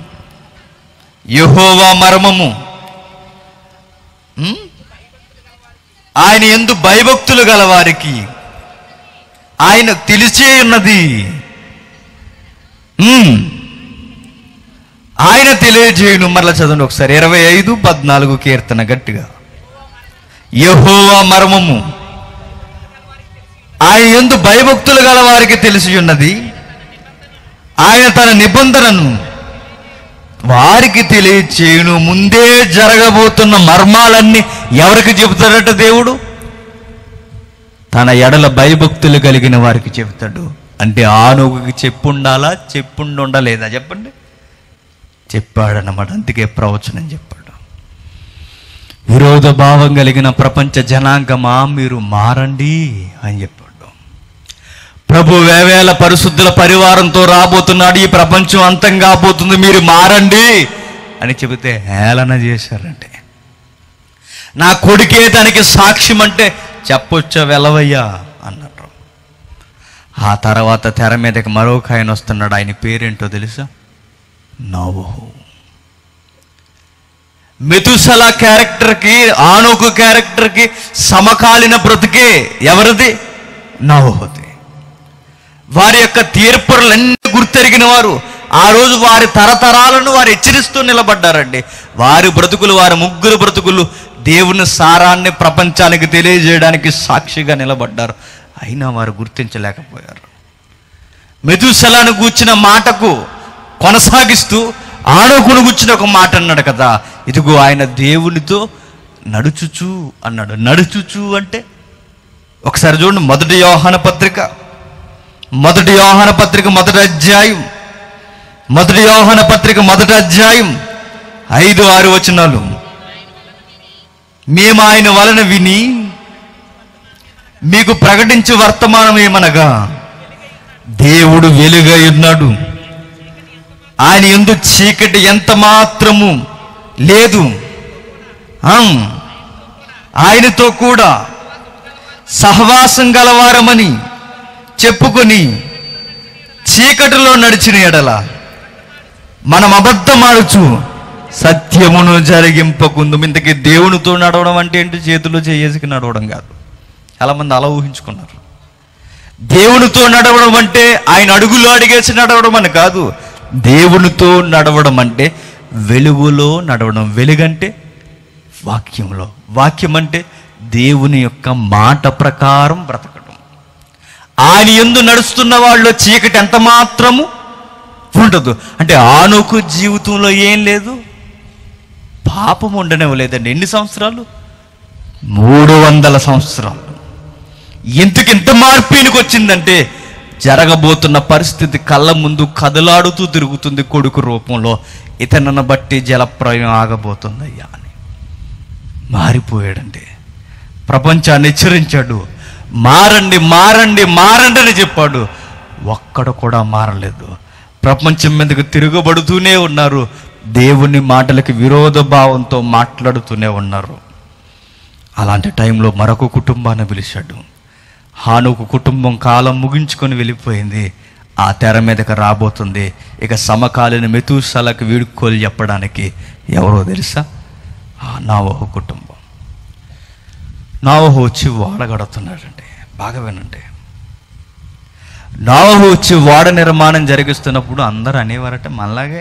యెహోవా మర్మము ఆయన యందు భయభక్తులు గలవారికి ఆయన తెలిసే ఉన్నది. ఆయన తెలియజేయును. మరలా చదవండి ఒకసారి, ఇరవై ఐదు పద్నాలుగు కీర్తన గట్టిగా. యెహోవా మర్మము ఆయన యందు భయభక్తులు గల వారికి తెలిసి ఉన్నది. ఆయన తన నిబంధనను వారికి తెలియచేయును. ముందే జరగబోతున్న మర్మాలన్నీ ఎవరికి చెబుతాడట దేవుడు? తన ఎడల భయభక్తులు కలిగిన వారికి చెబుతాడు. అంటే ఆనోకుకి చెప్పుండాలా, చెప్పుండి ఉండలేదా? చెప్పండి, చెప్పాడన్నమాట. అందుకే ప్రవచనం చెప్పాడు. విరోధ భావం కలిగిన ప్రపంచ జనాంగమా, మీరు మారండి అని చెప్పాడు. ప్రభు వేవేల పరిశుద్ధుల పరివారంతో రాబోతున్నాడు, ఈ ప్రపంచం అంతం కాబోతుంది, మీరు మారండి అని చెబితే హేళన చేశారంటే. నా కొడుకే దానికి సాక్ష్యం అంటే చెప్పొచ్చా వెళ్ళవయ్యా అన్నారు. ఆ తర్వాత తెర మీదకి మరొక ఆయన వస్తున్నాడు. ఆయన పేరేంటో తెలుసా? నోవహు. మెతుసలా క్యారెక్టర్కి, ఆనోకు క్యారెక్టర్కి సమకాలీన బ్రతుకే ఎవరిది? నోవహుది. వారి యొక్క తీర్పులన్నీ గుర్తెరిగిన వారు ఆ రోజు వారి తరతరాలను వారు హెచ్చరిస్తూ నిలబడ్డారండి. వారి బ్రతుకులు, వారి ముగ్గురు బ్రతుకులు దేవుని సారాన్ని ప్రపంచానికి తెలియజేయడానికి సాక్షిగా నిలబడ్డారు. అయినా వారు గుర్తించలేకపోయారు. మెతుసలాను గూర్చిన మాటకు కొనసాగిస్తూ ఆనోకును గూర్చిన ఒక మాట అన్నాడు కదా, ఇదిగో ఆయన దేవునితో నడుచుచు అన్నాడు. నడుచుచు అంటే ఒకసారి చూడండి, మొదటి యోహాన పత్రిక మొదటి యోహాన పత్రిక మొదటి అధ్యాయం మొదటి యోహాన పత్రిక మొదటి అధ్యాయం ఐదు ఆరు వచనాలు. మేము ఆయన వలన విని మీకు ప్రకటించే వర్తమానం ఏమనగా, దేవుడు వెలుగై ఉన్నాడు, ఆయన యందు చీకటి ఎంత మాత్రము లేదు, ఆయనతో కూడా సహవాసం గలవారమని చెప్పుకొని చీకటిలో నడిచిన ఎడల మనం అబద్ధమాడుచు సత్యమును జరిగింపకుందు. ఇంతకీ దేవునితో నడవడం అంటే ఏంటి? చేతుల్లో చేయేసుకు నడవడం కాదు. చాలామంది అలా ఊహించుకున్నారు. దేవునితో నడవడం అంటే ఆయన అడుగులో అడిగేసి నడవడం అని కాదు. దేవునితో నడవడం అంటే వెలుగులో నడవడం. వెలుగంటే వాక్యంలో, వాక్యం అంటే దేవుని యొక్క మాట ప్రకారం బ్రతకడం. ఆయన యందు నడుస్తున్న వాళ్ళు చీకటి ఎంత మాత్రము ఉండదు. అంటే ఆనోకు జీవితంలో ఏం లేదు, పాపం ఉండనివ్వలేదండి. ఎన్ని సంవత్సరాలు? మూడు వందల సంవత్సరాలు. ఎందుకు ఇంత మార్పినికి వచ్చిందంటే, జరగబోతున్న పరిస్థితి కళ్ళ ముందు కదలాడుతూ తిరుగుతుంది కొడుకు రూపంలో. ఇతనను బట్టి జలప్రయం ఆగబోతుందయ్యా అని మారిపోయాడండి. ప్రపంచాన్ని హెచ్చరించాడు, మారండి మారండి మారండి అని చెప్పాడు. ఒక్కడు కూడా మారలేదు. ప్రపంచం మీదకు తిరగబడుతూనే ఉన్నారు. దేవుని మాటలకి విరోధ భావంతో మాట్లాడుతూనే ఉన్నారు. అలాంటి టైంలో మరొక కుటుంబాన్ని పిలిచాడు. హానోకు కుటుంబం కాలం ముగించుకొని వెళ్ళిపోయింది. ఆ తెర మీదకి రాబోతుంది. ఇక సమకాలీన మెతూసలకు వీడుకోలు చెప్పడానికి ఎవరో తెలుసా? నోవహు కుటుంబం. నోవహు వచ్చి వాడ కడుతున్నాడండి. బాగా వినండి. నోవహు వచ్చి వాడ నిర్మాణం జరిగిస్తున్నప్పుడు అందరూ అనేవారట మనలాగే,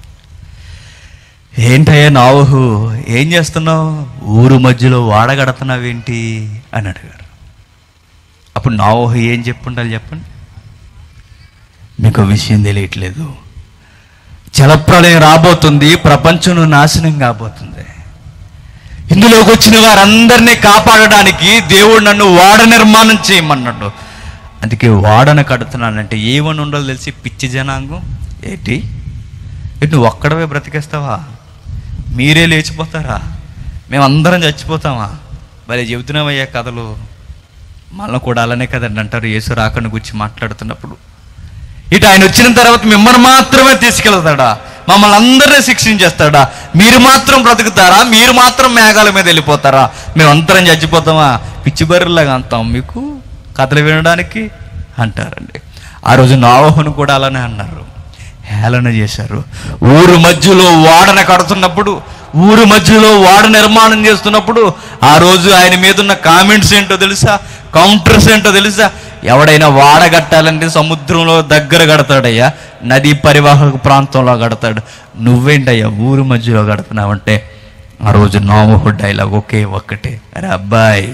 ఏంటయ్యా నోవహు ఏం చేస్తున్నావు, ఊరు మధ్యలో వాడ కడుతున్నావేంటి అని అడిగారు. అప్పుడు నోవహు ఏం చెప్పుండాలి చెప్పండి? మీకు విషయం తెలియట్లేదు, జలప్రళయం రాబోతుంది, ప్రపంచం నాశనం కాబోతుంది. ఇందులోకి వచ్చిన వారందరినీ కాపాడడానికి దేవుడు నన్ను వాడ నిర్మాణం చేయమన్నాడు. అందుకే వాడను కడుతున్నానంటే ఏమని ఉండాలో తెలిసి, పిచ్చి జనాంగం ఏంటి, ఏంటి నువ్వు ఒక్కడవే బ్రతికేస్తావా, మీరే లేచిపోతారా, మేమందరం చచ్చిపోతామా, భలే చెబుతున్నామయ్యా కథలు. మనల్ని కూడా అలానే కదండి అంటారు యేసు రాకను గురించి మాట్లాడుతున్నప్పుడు. ఇటు ఆయన వచ్చిన తర్వాత మిమ్మల్ని మాత్రమే తీసుకెళ్తాడా, మమ్మల్ని అందరినీ శిక్షించేస్తాడా, మీరు మాత్రం బ్రతుకుతారా, మీరు మాత్రం మేఘాల మీద వెళ్ళిపోతారా, మేమంతరం చచ్చిపోతామా, పిచ్చి బర్రెలాగా అంతాం మీకు కథలు వినడానికి అంటారండి. ఆ రోజు నోవహును కూడా అలానే అన్నారు, హేళన చేశారు. ఊరు మధ్యలో వాడన కడుతున్నప్పుడు, ఊరు మధ్యలో వాడ నిర్మాణం చేస్తున్నప్పుడు ఆ రోజు ఆయన మీద ఉన్న కామెంట్స్ ఏంటో తెలుసా, కౌంటర్స్ ఏంటో తెలుసా? ఎవడైనా వాడ కట్టాలంటే సముద్రంలో దగ్గర కడతాడయ్యా, నదీ పరివాహక ప్రాంతంలో కడతాడు, నువ్వేంటయ్యా ఊరు మధ్యలో కడుతున్నావంటే ఆ రోజు నోవహు డైలాగ్ ఒకే ఒక్కటే, అరే అబ్బాయి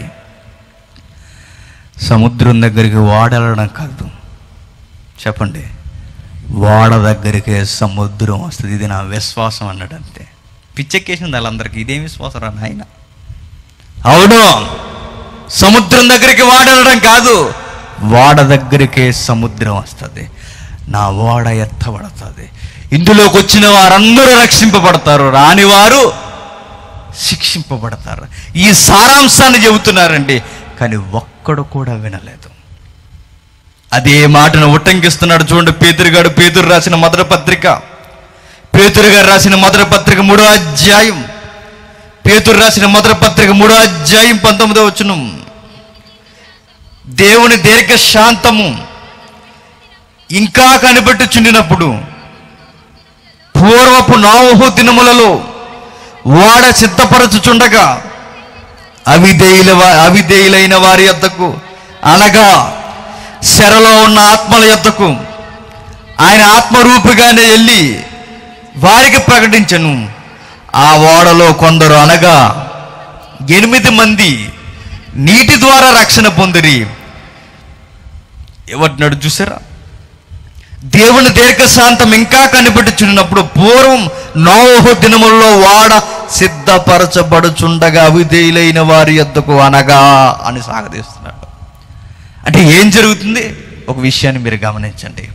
సముద్రం దగ్గరికి వాడడం కాదు, చెప్పండి వాడ దగ్గరికే సముద్రం వస్తుంది, ఇది నా విశ్వాసం అన్నాడు. అంతే. పిచ్చెక్కేసింది వాళ్ళందరికీ, ఇదేం విశ్వాసం రా నాయన. అవును, సముద్రం దగ్గరికి వాడడం కాదు, వాడ దగ్గరికే సముద్రం వస్తుంది, నా వాడ ఎత్తబడుతుంది, ఇందులోకి వచ్చిన వారందరూ రక్షింపబడతారు, రాని వారు శిక్షింపబడతారు. ఈ సారాంశాన్ని చెబుతున్నారండి, కానీ ఒక్కడు కూడా వినలేదు. అదే మాటను ఉట్టంకిస్తున్నాడు. చూడండి, పేతురు గారు పేతురు రాసిన మొదటి పత్రిక పేతురు గారు రాసిన మొదటి పత్రిక మూడో అధ్యాయం పేతురు రాసిన మొదటి పత్రిక మూడో అధ్యాయం పంతొమ్మిదో వచనం. దేవుని దీర్ఘ శాంతము ఇంకా కనిపెట్టుచుండినప్పుడు పూర్వపు నోవహు దినములలో వాడ సిద్ధపరచుచుండగా అవిధేయుల అవిధేయులైన వారి యొద్దకు, అనగా శరలో ఉన్న ఆత్మల యొద్దకు ఆయన ఆత్మరూపిగానే వెళ్ళి వారికి ప్రకటించను. ఆ ఓడలో కొందరు, అనగా ఎనిమిది మంది నీటి ద్వారా రక్షణ పొందిరి. ఎవరినాడు చూసారా? దేవుని దీర్ఘశాంతం ఇంకా కనిపెట్టుచున్నప్పుడు పూర్వం నోవహు దినములలో వాడ సిద్ధపరచబడుచుండగా అవిధేయులైన వారి యొద్దకు, అనగా అని సాగదీస్తున్నాడు. అంటే ఏం జరుగుతుంది? ఒక విషయాన్ని మీరు గమనించండి.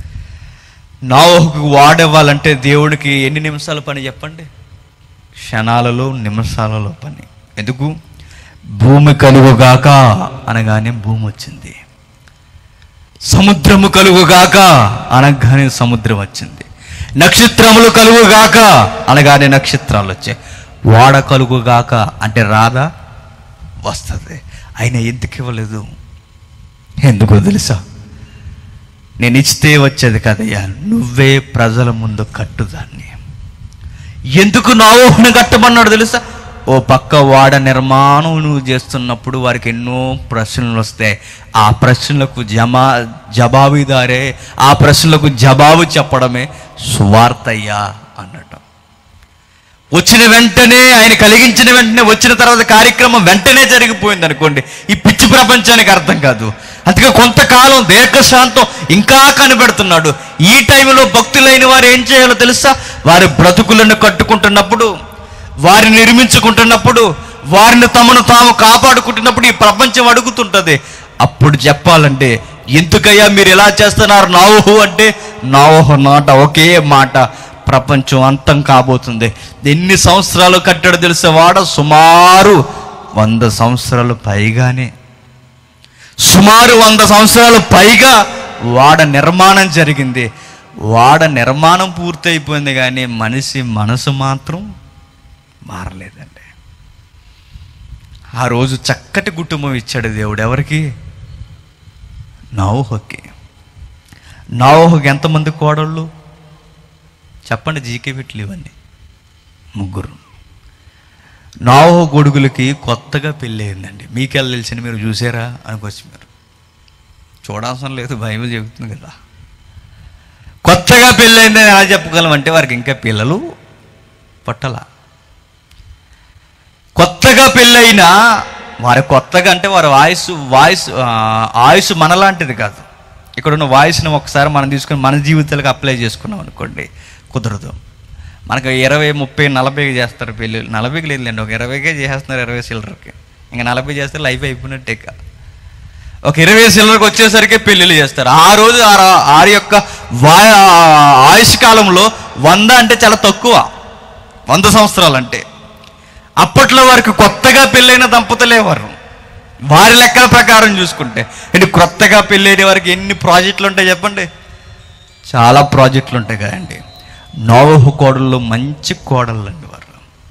నోవహుకు వాడవ్వాలంటే దేవుడికి ఎన్ని నిమిషాల పని చెప్పండి? క్షణాలలో, నిమిషాలలో పని. ఎందుకు? భూమి కలుగుగాక అనగానే భూమి వచ్చింది, సముద్రము కలుగుగాక అనగానే సముద్రం వచ్చింది, నక్షత్రములు కలుగుగాక అనగానే నక్షత్రాలు వచ్చాయి. వాడ కలుగుగాక అంటే రాదా? వస్తుంది. ఆయన ఎందుకు ఇవ్వలేదు? ఎందుకో తెలుసా? నేను ఇచ్చితే వచ్చేది కదయ్యా, నువ్వే ప్రజల ముందు కట్టుదాన్ని. ఎందుకు నోవహును కట్టమన్నాడు తెలుసా? ఓ పక్క వాడ నిర్మాణం నువ్వు చేస్తున్నప్పుడు వారికి ఎన్నో ప్రశ్నలు వస్తాయి. ఆ ప్రశ్నలకు జమా జవాబుదారే ఆ ప్రశ్నలకు జవాబు చెప్పడమే సువార్తయ్యా అన్నట్టు. వచ్చిన వెంటనే ఆయన కలిగించిన వెంటనే వచ్చిన తర్వాత కార్యక్రమం వెంటనే జరిగిపోయింది అనుకోండి, ఈ పిచ్చి ప్రపంచానికి అర్థం కాదు. అందుకే కొంతకాలం దీర్ఘశాంతం ఇంకా కనిపెడుతున్నాడు. ఈ టైంలో భక్తులైన వారు ఏం చేయాలో తెలుసా? వారి బ్రతుకులను కట్టుకుంటున్నప్పుడు, వారిని నిర్మించుకుంటున్నప్పుడు, వారిని తమను తాము కాపాడుకుంటున్నప్పుడు ఈ ప్రపంచం అడుగుతుంటుంది. అప్పుడు చెప్పాలంటే, ఎందుకయ్యా మీరు ఎలా చేస్తున్నారు నోవహు అంటే, నోవహు మాట ఒకే మాట, ప్రపంచం అంతం కాబోతుంది. ఎన్ని సంవత్సరాలు కట్టాడు తెలుసా వాడ? సుమారు వంద సంవత్సరాలు పైగానే, సుమారు వంద సంవత్సరాలు పైగా వాడ నిర్మాణం జరిగింది. వాడ నిర్మాణం పూర్తయిపోయింది, కానీ మనిషి మనసు మాత్రం మారలేదండి. ఆ రోజు చక్కటి కుటుంబం ఇచ్చాడు దేవుడు. ఎవరికి? నోవహుకి. నోవహుకి ఎంతమంది కోడళ్ళు చెప్పండి? జీకే బిట్లు ఇవన్నీ ముగ్గురు. నోవహు కొడుకులకి కొత్తగా పెళ్ళి అయిందండి. మీకెళ్ళ తెలిసిన మీరు చూసారా అనుకోవచ్చు. మీరు చూడాల్సిన లేదు, బైబిల్ చెబుతుంది కదా. కొత్తగా పెళ్ళి అయిందని ఎలా చెప్పగలం అంటే, వారికి ఇంకా పిల్లలు పట్టల. కొత్తగా పెళ్ళైనా వారి కొత్తగా అంటే వారి వాయిస్ వాయిస్ ఆయుష్ మనలాంటిది కాదు. ఇక్కడ ఉన్న వాయిస్ని ఒకసారి మనం తీసుకొని మన జీవితాలకు అప్లై చేసుకున్నాం అనుకోండి, కుదరదు. మనకు ఇరవై ముప్పై నలభైకి చేస్తారు పెళ్ళి. నలభైకి లేదులేండి, ఒక ఇరవైకే చేసేస్తున్నారు, ఇరవై సిల్లర్కి. ఇంకా నలభై చేస్తే లైఫ్ అయిపోయినట్టే. ఒక ఇరవై సిల్లర్కి వచ్చేసరికి పెళ్ళిళ్ళు చేస్తారు. ఆ రోజు ఆరి యొక్క వా ఆయుష్ కాలంలో వంద అంటే చాలా తక్కువ, వంద సంవత్సరాలు అంటే. అప్పట్లో వారికి కొత్తగా పెళ్ళైన దంపతులేవారు. వారి లెక్కల ప్రకారం చూసుకుంటే అంటే కొత్తగా పెళ్ళైన వారికి ఎన్ని ప్రాజెక్టులు ఉంటాయి చెప్పండి? చాలా ప్రాజెక్టులు ఉంటాయి కదండి. నోవహు కోడళ్ళు మంచి కోడళ్ళు అండి. వారు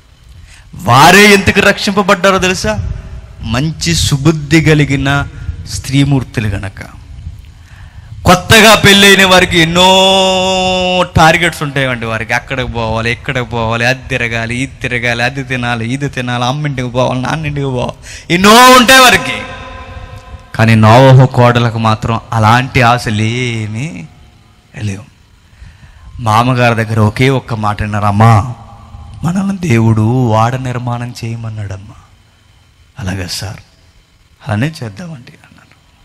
వారే ఎందుకు రక్షింపబడ్డారో తెలుసా? మంచి సుబుద్ధి కలిగిన స్త్రీమూర్తులు గనక. కొత్తగా పెళ్ళైన వారికి ఎన్నో టార్గెట్స్ ఉంటాయండి. వారికి అక్కడికి పోవాలి, ఎక్కడికి పోవాలి, అది తిరగాలి, ఇది తిరగాలి, అది తినాలి, ఇది తినాలి, అమ్మింటికి పోవాలి, నాన్నింటికి పోవాలి, ఎన్నో ఉంటాయి వారికి. కానీ నోవహు కోడలకు మాత్రం అలాంటి ఆశలు ఏమీ లేవు. మామగారి దగ్గర ఒకే ఒక్క మాట విన్నారమ్మా, మనల్ని దేవుడు వాడ నిర్మాణం చేయమన్నాడమ్మా. అలాగే సార్, అలానే చేద్దామండి అన్నాను.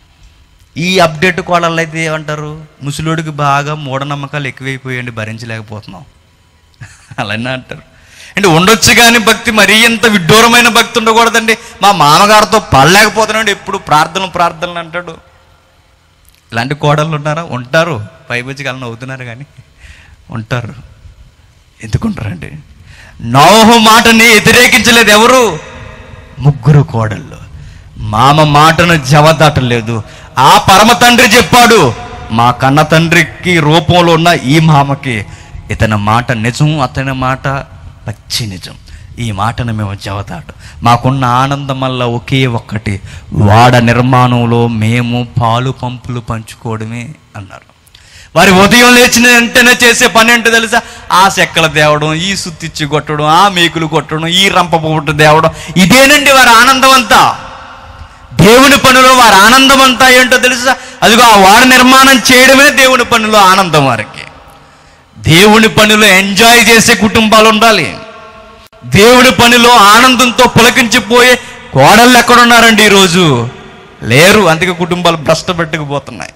ఈ అప్డేట్ కోడళ్ళు అయితే ఏమంటారు? ముసలోడికి బాగా మూఢనమ్మకాలు ఎక్కువైపోయాయండి, భరించలేకపోతున్నాం అలానే అంటారు. అంటే ఉండొచ్చు కానీ భక్తి మరీ ఎంత విడ్డూరమైన భక్తి ఉండకూడదండి. మా మామగారితో పడలేకపోతున్నాడు, ఎప్పుడు ప్రార్థనలు ప్రార్థనలు అంటాడు. ఇలాంటి కోడళ్ళు ఉన్నారా? ఉంటారు. పైబొచ్చి కలను అవుతున్నారు కానీ ఉంటారు. ఎందుకుంటారండి? నోవహు మాటని వ్యతిరేకించలేదు ఎవరు? ముగ్గురు కోడళ్ళు. మామ మాటను జవదాటలేదు. ఆ పరమ తండ్రి చెప్పాడు, మా కన్న తండ్రికి రూపంలో ఉన్న ఈ మామకి ఇతని మాట నిజం, అతని మాట పచ్చి నిజం. ఈ మాటను మేము జవదాటు. మాకున్న ఆనందం వల్ల ఒకే ఒక్కటి, వాడ నిర్మాణంలో మేము పాలు పంపులు పంచుకోవడమే అన్నారు. వారి ఉదయం లేచిన వెంటనే చేసే పని ఏంటో తెలుసా? ఆ చెక్కలు తేవడం, ఈ సుత్తిచ్చి కొట్టడం, ఆ మేకులు కొట్టడం, ఈ రంప పువ్వుట తేవడం. ఇదేనండి వారి ఆనందం అంతా. దేవుని పనిలో వారి ఆనందం అంతా ఏంటో తెలుసా? అదిగో ఆ వాడ నిర్మాణం చేయడమే దేవుని పనిలో ఆనందం. వారికి దేవుని పనిలో ఎంజాయ్ చేసే కుటుంబాలు ఉండాలి. దేవుని పనిలో ఆనందంతో పులకించిపోయే కోడళ్ళు ఎక్కడున్నారండి ఈరోజు? లేరు. అందుకే కుటుంబాలు భ్రష్ట పెట్టుకుపోతున్నాయి.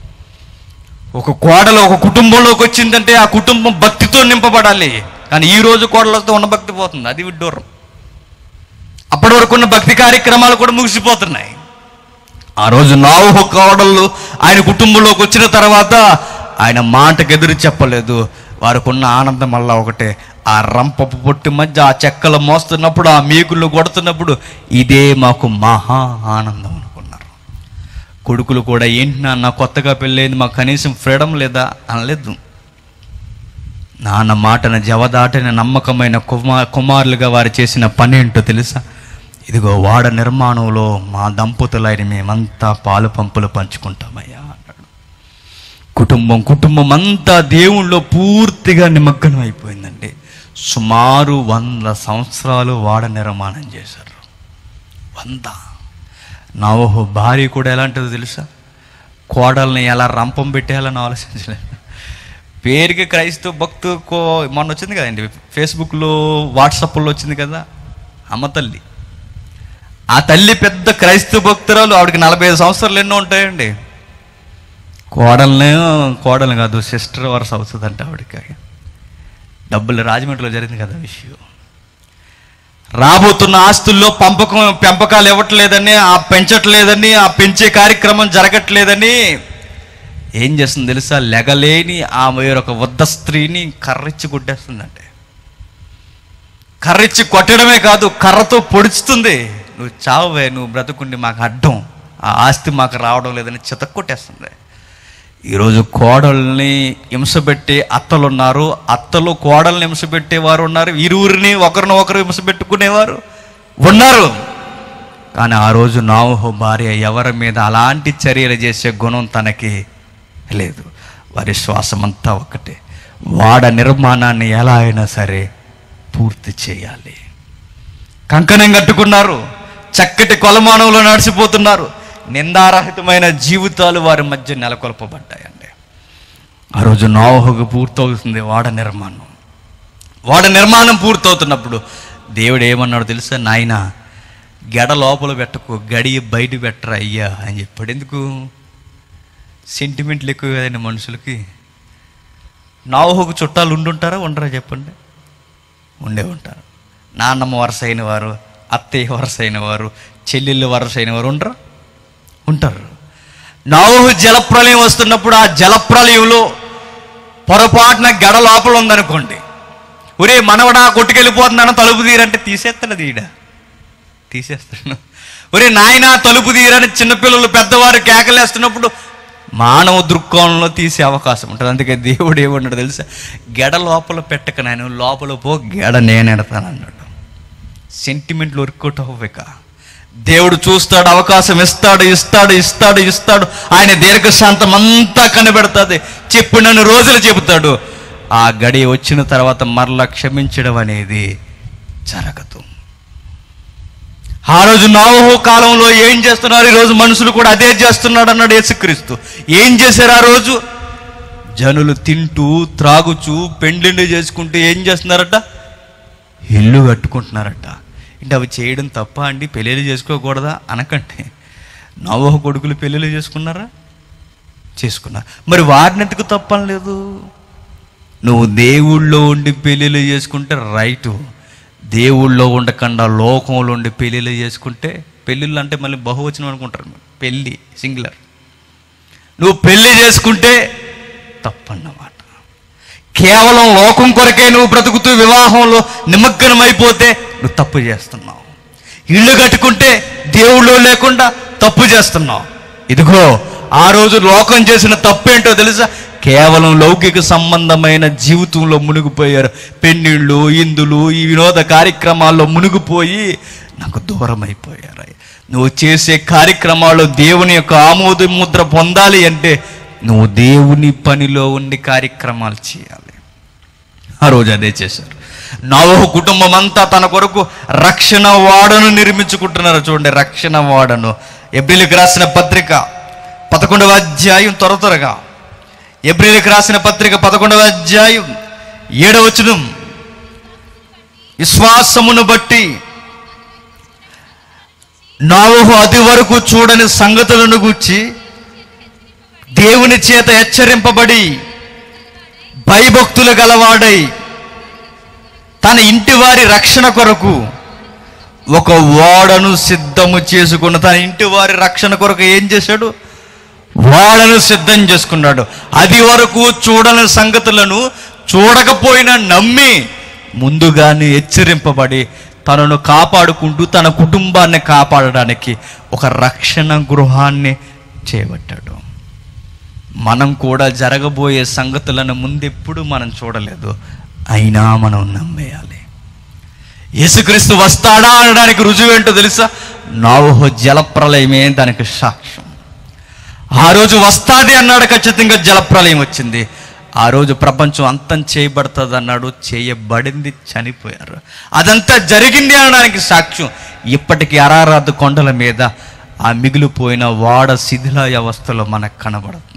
ఒక కోడలు ఒక కుటుంబంలోకి వచ్చిందంటే ఆ కుటుంబం భక్తితో నింపబడాలి. కానీ ఈ రోజు కోడలతో ఉన్న భక్తి పోతుంది, అది విడ్డూరం. అప్పటి వరకు ఉన్న భక్తి కార్యక్రమాలు కూడా ముగిసిపోతున్నాయి. ఆ రోజు నోవహు కోడళ్ళు ఆయన కుటుంబంలోకి వచ్చిన తర్వాత ఆయన మాటకు ఎదురు చెప్పలేదు. వారికి ఉన్న ఆనందం వల్ల ఒకటే, ఆ రంపపు పొట్టి మధ్య ఆ చెక్కలు మోస్తున్నప్పుడు, ఆ మేకులు కొడుతున్నప్పుడు ఇదే మాకు మహా ఆనందం అనుకున్నారు. కొడుకులు కూడా ఏంటి నాన్న కొత్తగా పెళ్ళైంది, మాకు కనీసం ఫ్రీడమ్ లేదా అనలేదు. నాన్న మాటను జవదాటిన నమ్మకమైన కుమార్ కుమారులుగా వారు చేసిన పని ఏంటో తెలుసా? ఇదిగో వాడ నిర్మాణంలో మా దంపతులైన మేమంతా పాలు పంపులు పంచుకుంటామయ్యా అన్నాడు. కుటుంబం కుటుంబం అంతా దేవుళ్ళో పూర్తిగా నిమగ్నం అయిపోయిందండి. సుమారు వంద సంవత్సరాలు వాడ నిర్మాణం చేశారు. వంద. నోవహు భార్య కూడా ఎలాంటిదో తెలుసా? కోడల్ని ఎలా రంపం పెట్టేయాలని ఆలోచించలేదు. పేరుకి క్రైస్తవ భక్తు కో మొన్న వచ్చింది కదండి ఫేస్బుక్లో, వాట్సాప్లో వచ్చింది కదా అమ్మ తల్లి. ఆ తల్లి పెద్ద క్రైస్తవ భక్తురాలు. ఆవిడకి నలభై ఐదు సంవత్సరాలు ఎన్నో ఉంటాయండి. కోడల్ని కోడలు కాదు సిస్టర్ వరస అవుతుందంటే ఆవిడకి. డబ్బులు రాజమండ్రిలో జరిగింది కదా విషయం. రాబోతున్న ఆస్తుల్లో పంపకం పెంపకాలు ఇవ్వట్లేదని, ఆ పెంచట్లేదని, ఆ పెంచే కార్యక్రమం జరగట్లేదని ఏం చేస్తుంది తెలుసా? లెగలేని ఆ వేరొక వృద్ధ స్త్రీని కర్రిచ్చి కొట్టేస్తుందంటే. కర్రిచ్చి కొట్టడమే కాదు, కర్రతో పొడుచుతుంది. నువ్వు చావే, నువ్వు బ్రతుకుండి మాకు అడ్డం, ఆ ఆస్తి మాకు రావడం లేదని చితక్కొట్టేస్తుంది. ఈరోజు కోడల్ని హింసపెట్టే అత్తలు ఉన్నారు, అత్తలు కోడల్ని హింసపెట్టేవారు ఉన్నారు, ఇరువురిని ఒకరిని ఒకరు హింసపెట్టుకునేవారు ఉన్నారు. కానీ ఆ రోజు నోవహు భార్య ఎవరి మీద అలాంటి చర్యలు చేసే గుణం తనకి లేదు. వారి శ్వాసమంతా ఒకటే, వాడ నిర్మాణాన్ని ఎలా అయినా సరే పూర్తి చేయాలి. కంకణం కట్టుకున్నారు, చక్కటి కొలమానంలో నడిచిపోతున్నారు. నిందారహితమైన జీవితాలు వారి మధ్య నెలకొల్పబడ్డాయండి. ఆ రోజు నోవహుకు పూర్తవుతుంది వాడ నిర్మాణం. వాడ నిర్మాణం పూర్తవుతున్నప్పుడు దేవుడు ఏమన్నాడు తెలుసా? నాయన గెడ లోపల పెట్టకు, గడి బయట పెట్టరా అయ్యా అని చెప్పాడు. ఎందుకు? సెంటిమెంట్లు ఎక్కువ కదండి మనుషులకి. నోవహుకు చుట్టాలు ఉండుంటారా ఉండరా చెప్పండి? ఉండే ఉంటారు. నాన్నమ్మ వరుస అయిన వారు, అత్తయ్య వరుస అయిన వారు, చెల్లెళ్ళు వరుస అయిన వారు ఉండరా? ఉంటారు. నోవహు జలప్రలయం వస్తున్నప్పుడు ఆ జలప్రలయంలో పొరపాటున గడ లోపల ఉందనుకోండి, ఒరే మనవడా కొట్టుకెళ్ళిపోతున్నాను తలుపు తీరంటే తీసేస్తాడు, తీయడా తీసేస్తాడు. ఒరే నాయన తలుపు తీరని చిన్నపిల్లలు పెద్దవారు కేకలేస్తున్నప్పుడు మానవ దృక్కోణంలో తీసే అవకాశం ఉంటుంది. అందుకే దేవుడు ఏమన్నాడు తెలుసా? గెడ లోపల పెట్టక నేను లోపల పో, గెడ నేను ఎడతాను అన్నాడు. సెంటిమెంట్లు వర్కౌట్ అవ్వక దేవుడు చూస్తాడు, అవకాశం ఇస్తాడు ఇస్తాడు ఇస్తాడు ఇస్తాడు ఆయన దీర్ఘశాంతం అంతా కనిపెడతాది. చెప్పినన్ని రోజులు చెబుతాడు. ఆ గడి వచ్చిన తర్వాత మరలా క్షమించడం అనేది జరగదు. ఆ రోజు నోవహు కాలంలో ఏం చేస్తున్నారు, ఈరోజు మనుషులు కూడా అదే చేస్తున్నాడు అన్నాడు యేసుక్రీస్తు. ఏం చేశారు ఆ రోజు? జనులు తింటూ త్రాగుచూ పెండ్లిండి చేసుకుంటూ ఏం చేస్తున్నారట? ఇల్లు కట్టుకుంటున్నారట. అంటే అవి చేయడం తప్ప అండి? పెళ్ళిళ్ళు చేసుకోకూడదా అనకంటే, నోవహు కొడుకులు పెళ్ళిళ్ళు చేసుకున్నారా? చేసుకున్నారు. మరి వారిని ఎందుకు తప్పలేదు? నువ్వు దేవుళ్ళో ఉండి పెళ్ళిళ్ళు చేసుకుంటే రైటు, దేవుళ్ళో ఉండకుండా లోకంలో ఉండి పెళ్ళిళ్ళు చేసుకుంటే, పెళ్ళిళ్ళు అంటే మళ్ళీ బహువచనం అనుకుంటారు, పెళ్ళి సింగులర్. నువ్వు పెళ్ళి చేసుకుంటే తప్పన్నమాట. కేవలం లోకం కొరకే నువ్వు బ్రతుకుతూ వివాహంలో నిమగ్నం అయిపోతే నువ్వు తప్పు చేస్తున్నావు. ఇల్లు కట్టుకుంటే దేవుళ్ళు లేకుండా తప్పు చేస్తున్నావు. ఇదిగో ఆ రోజు లోకం చేసిన తప్పేంటో తెలుసా? కేవలం లౌకిక సంబంధమైన జీవితంలో మునిగిపోయారు. పెళ్ళిళ్ళు, ఇందులు, ఈ వినోద కార్యక్రమాల్లో మునిగిపోయి నాకు దూరం అయిపోయారు. నువ్వు చేసే కార్యక్రమాల్లో దేవుని యొక్క ఆమోద ముద్ర పొందాలి అంటే నువ్వు దేవుని పనిలో ఉండి కార్యక్రమాలు చేయాలి. ఆ రోజు అదే చేశారు. నోవహు కుటుంబం అంతా తన కొరకు రక్షణ వాడను నిర్మించుకుంటున్నారు. చూడండి, రక్షణ వాడను. ఎబ్రీయులకు రాసిన పత్రిక పదకొండవ అధ్యాయం, త్వర త్వరగా ఎబ్రీయులకు రాసిన పత్రిక పదకొండవ అధ్యాయం ఏడవ వచనం. విశ్వాసమును బట్టి నోవహు అది వరకు చూడని సంగతులను గూర్చి దేవుని చేత హెచ్చరింపబడి భయభక్తులు గలవాడై తన ఇంటి వారి రక్షణ కొరకు ఒక ఓడను సిద్ధము చేసుకున్న తన ఇంటి వారి రక్షణ కొరకు ఏం చేశాడు? ఓడను సిద్ధం చేసుకున్నాడు. అది వరకు చూడని సంగతులను చూడకపోయినా నమ్మి ముందుగానే హెచ్చరింపబడి తనను కాపాడుకుంటూ తన కుటుంబాన్ని కాపాడడానికి ఒక రక్షణ గృహాన్ని చేపట్టాడు. మనం కూడా జరగబోయే సంగతులను ముందెప్పుడు మనం చూడలేదు, అయినా మనం నమ్మేయాలి. యేసుక్రీస్తు వస్తాడా అనడానికి రుజువు ఏంటో తెలుసా? నోవహు జలప్రలయమే దానికి సాక్ష్యం. ఆ రోజు వస్తాది అన్నాడు, ఖచ్చితంగా జలప్రలయం వచ్చింది. ఆ రోజు ప్రపంచం అంతం చేయబడుతుంది అన్నాడు, చేయబడింది, చనిపోయారు. అదంతా జరిగింది అనడానికి సాక్ష్యం ఇప్పటికీ అరారాధు కొండల మీద ఆ మిగిలిపోయిన వాడ శిథిల వ్యవస్థలో మనకు కనబడుతుంది.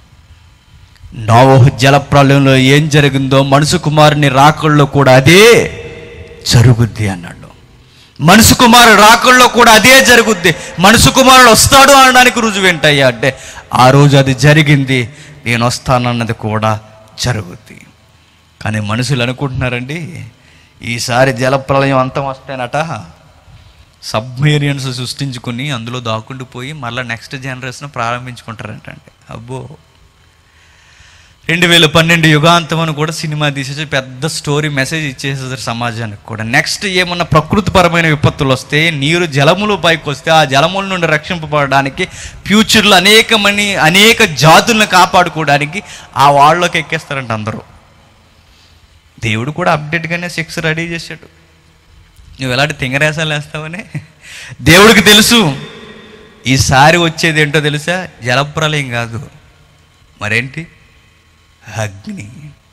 నోవహు జలప్రలయంలో ఏం జరిగిందో మనుషు కుమారుని రాకల్లో కూడా అదే జరుగుద్ది అన్నాడు. మనుషు కుమారుడు రాకల్లో కూడా అదే జరుగుద్ది. మనుషు కుమారుడు వస్తాడు అనడానికి రుజువు ఏంటయ్యా అంటే, ఆ రోజు అది జరిగింది, నేను వస్తానన్నది కూడా జరుగుద్ది. కానీ మనుషులు అనుకుంటున్నారండి, ఈసారి జలప్రలయం అంతం వస్తేనట సబ్మెరీన్స్ సృష్టించుకుని అందులో దాక్కుంటూ పోయి మళ్ళీ నెక్స్ట్ జనరేషన్ ప్రారంభించుకుంటారంటండి. అబ్బో, రెండు వేల పన్నెండు యుగాంతం అని కూడా సినిమా తీసేసి పెద్ద స్టోరీ మెసేజ్ ఇచ్చేసేసారు సమాజానికి కూడా. నెక్స్ట్ ఏమన్నా ప్రకృతిపరమైన విపత్తులు వస్తే, నీరు జలములు పైకి వస్తే ఆ జలముల నుండి రక్షింపబడడానికి ఫ్యూచర్లో అనేకమని అనేక జాతులను కాపాడుకోవడానికి ఆ వాళ్ళలోకి ఎక్కేస్తారంట అందరూ. దేవుడు కూడా అప్డేట్గానే సిక్స్ రెడీ చేశాడు. నువ్వు ఎలాంటి తింగరేసాలు వేస్తావని దేవుడికి తెలుసు. ఈసారి వచ్చేది ఏంటో తెలుసా? జలప్రలయం కాదు, మరేంటి? అగ్ని.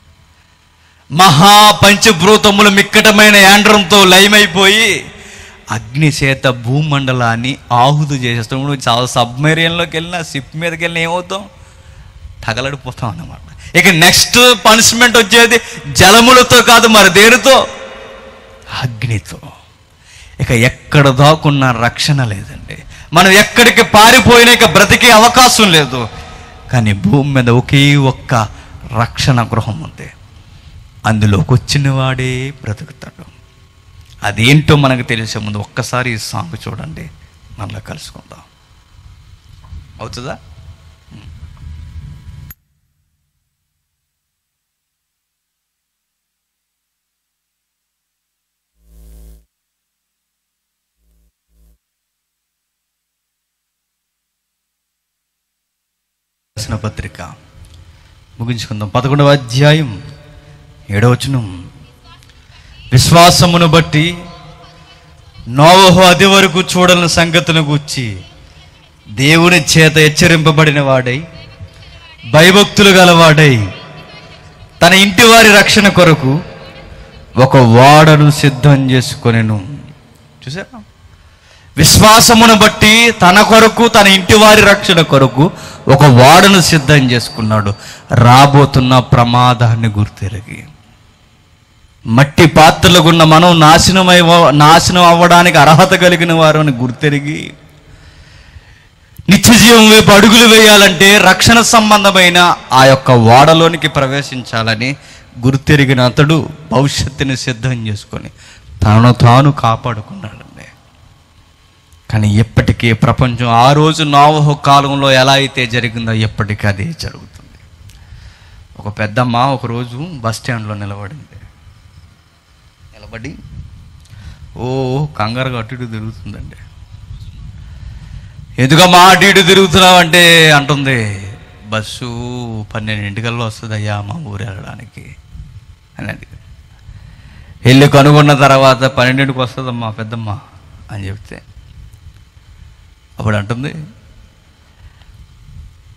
మహా పంచభూతములు మిక్కటమైన యాండ్రంతో లయమైపోయి అగ్ని చేత భూమండలాన్ని ఆహుతి చేసేస్తాం. నువ్వు చాలా సబ్మెరీన్లోకి వెళ్ళినా, షిప్ మీదకి వెళ్ళినా ఏమవుతాం? తగలడిపోతాం అన్నమాట. ఇక నెక్స్ట్ పనిష్మెంట్ వచ్చేది జలములతో కాదు, మరి దేనితో? అగ్నితో. ఇక ఎక్కడ దాకున్న రక్షణ లేదండి. మనం ఎక్కడికి పారిపోయినా ఇక బ్రతికే అవకాశం లేదు. కానీ భూమి మీద ఒకే ఒక్క రక్షణ గృహం ఉంది, అందులోకి వచ్చిన వాడే బ్రతుకుతాడు. అదేంటో మనకు తెలిసే ముందు ఒక్కసారి ఈ సాంగ్ చూడండి, మళ్ళీ కలుసుకుందాం. అవుతుందా? పత్రిక ముగించుకుందాం. పదకొండవ అధ్యాయం ఏడవ వచనం. విశ్వాసమును బట్టి నోవహు అది వరకు చూడని సంగతులను గూర్చి దేవుని చేత హెచ్చరింపబడిన వాడై భయభక్తులు గలవాడై తన ఇంటి వారి రక్షణ కొరకు ఒక ఓడను సిద్ధం చేసుకొనెను. చూసారా? విశ్వాసమును బట్టి తన కొరకు తన ఇంటి వారి రక్షణ కొరకు ఒక ఓడను సిద్ధం చేసుకున్నాడు. రాబోతున్న ప్రమాదాన్ని గుర్తెరిగి, మట్టి పాత్రలకు ఉన్న మనం నాశనమై నాశనం అవ్వడానికి అర్హత కలిగిన వారు అని గుర్తెరిగి, నిత్య జీవం వైపు అడుగులు వేయాలంటే రక్షణ సంబంధమైన ఆ యొక్క ఓడలోనికి ప్రవేశించాలని గుర్తెరిగిన అతడు భవిష్యత్తుని సిద్ధం చేసుకొని తనను తాను కాపాడుకున్నాడు. కానీ ఎప్పటికీ ప్రపంచం ఆ రోజు నోవహు కాలంలో ఎలా అయితే జరిగిందో ఎప్పటికీ అదే జరుగుతుంది. ఒక పెద్దమ్మ ఒకరోజు బస్ స్టాండ్లో నిలబడింది. నిలబడి ఓ కంగారుగా అటు ఇటు తిరుగుతుందండి. ఎందుకమ్మా అటు ఇటు తిరుగుతున్నావు అంటే అంటుంది, బస్సు పన్నెండింటికల్లా వస్తుంది అయ్యా మా ఊరు వెళ్ళడానికి అని అడిగి, వెళ్ళి కనుగొన్న తర్వాత పన్నెండింటికి వస్తుందమ్మా పెద్దమ్మ అని చెప్తే, అప్పుడు అంటుంది,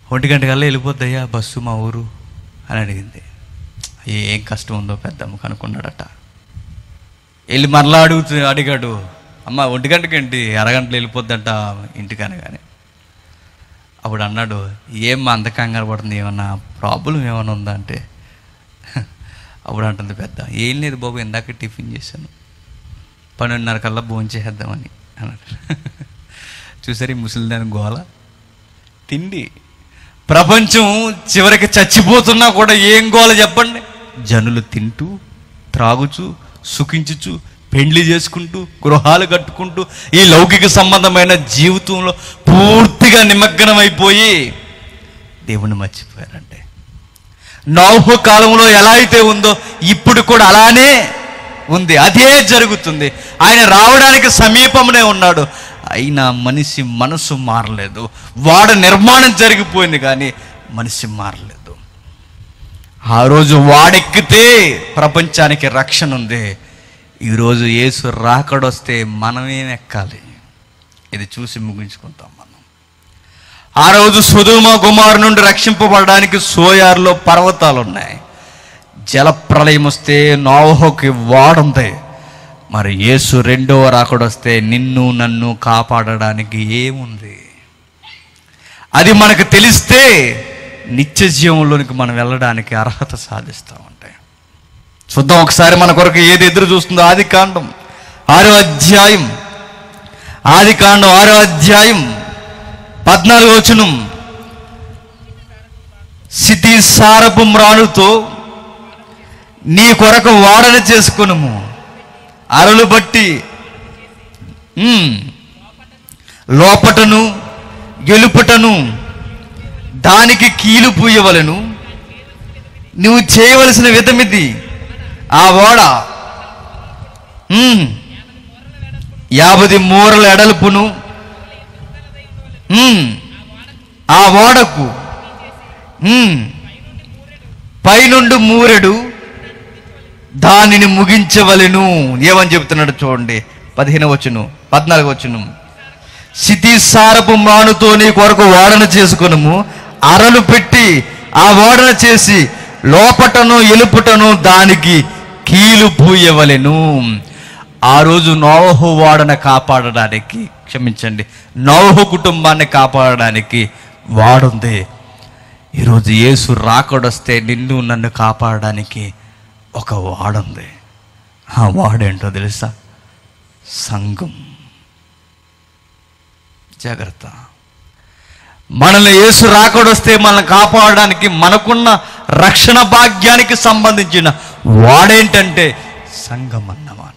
ఒంటి గంట కల్లా వెళ్ళిపోద్దయ్యా బస్సు మా ఊరు అని అడిగింది. ఏం కష్టం ఉందో పెద్దమ్మ కనుక్కున్నాడట. వెళ్ళి మరలా అడుగుతూ అడిగాడు, అమ్మ ఒంటి గంటకేంటి అరగంటలో వెళ్ళిపోద్దంట ఇంటికి అనగానే. అప్పుడు అన్నాడు, ఏమ్మా అంత కంగారు పడుతుంది, ఏమన్నా ప్రాబ్లం ఏమైనా ఉందా అంటే, అప్పుడు అంటుంది పెద్ద, ఏం లేదు బాబు, ఇందాక టిఫిన్ చేశాను, పన్నెండున్నర కల్లా భోజనం చేసేద్దామని అన్నాడు. చూసారు ఈ ముసలిదాని గోల. తిండి. ప్రపంచం చివరికి చచ్చిపోతున్నా కూడా ఏం గోల చెప్పండి. జనులు తింటూ త్రాగుచూ సుఖించుచు పెండ్లి చేసుకుంటూ గృహాలు కట్టుకుంటూ ఈ లౌకిక సంబంధమైన జీవితంలో పూర్తిగా నిమగ్నం అయిపోయి దేవుణ్ణి మర్చిపోయారంటే, నోహు కాలంలో ఎలా అయితే ఉందో ఇప్పుడు కూడా అలానే ఉంది, అదే జరుగుతుంది. ఆయన రావడానికి సమీపంలో ఉన్నాడు, అయినా మనిషి మనసు మారలేదు. వాడ నిర్మాణం జరిగిపోయింది కానీ మనిషి మారలేదు. ఆ రోజు వాడెక్కితే ప్రపంచానికి రక్షణ ఉంది. ఈరోజు యేసు రాకడొస్తే మనమేం ఎక్కాలి? ఇది చూసి ముగించుకుంటాం మనం. ఆ రోజు సొదొమ గొమొర్రా నుండి రక్షింపబడడానికి సోయారులో పర్వతాలు ఉన్నాయి. జలప్రలయం వస్తే నోవహుకి వాడుంది. మరి యేసు రెండవ రాకడొస్తే నిన్ను నన్ను కాపాడడానికి ఏముంది? అది మనకు తెలిస్తే నిత్య జీవంలోనికి మనం వెళ్ళడానికి అర్హత సాధిస్తూ ఉంటాయి. చూద్దాం ఒకసారి మన కొరకు ఏది ఎదురు చూస్తుందో. ఆది కాండం ఆరో అధ్యాయం ఆది కాండం ఆరో అధ్యాయం పద్నాలుగో వచనం. సితి సారపు మ్రానుతో నీ కొరకు వాడన చేసుకొనుము, అరలు బట్టి లోపటను గెలుపటను దానికి కీలు పూయవలను. నువ్వు చేయవలసిన విధమిది, ఆ ఓడ యాభై మూరల ఎడల్పును, ఆ ఓడకు పైనుండి మూరెడు దానిని ముగించవలెను. ఏమని చెప్తున్నాడు చూడండి, పదిహేను వచ్చును పద్నాలుగు వచ్చును. సితి సారపు మానుతో నీ కొరకు ఓడన చేసుకును, అరలు పెట్టి ఆ ఓడన చేసి లోపటను ఎలుపుటను దానికి కీలు పూయవలెను. ఆ రోజు నోవహు వాడన కాపాడడానికి, క్షమించండి, నోవహు కుటుంబాన్ని కాపాడడానికి వాడుంది. ఈరోజు యేసు రాకడొస్తే నిన్ను నన్ను కాపాడడానికి ఒక వాడుంది. ఆ వాడేంటో తెలుసా? సంఘం. జాగ్రత్త. మనల్ని యేసు రాకడొస్తే మనల్ని కాపాడడానికి మనకున్న రక్షణ భాగ్యానికి సంబంధించిన వాడేంటంటే సంఘం అన్నమాట.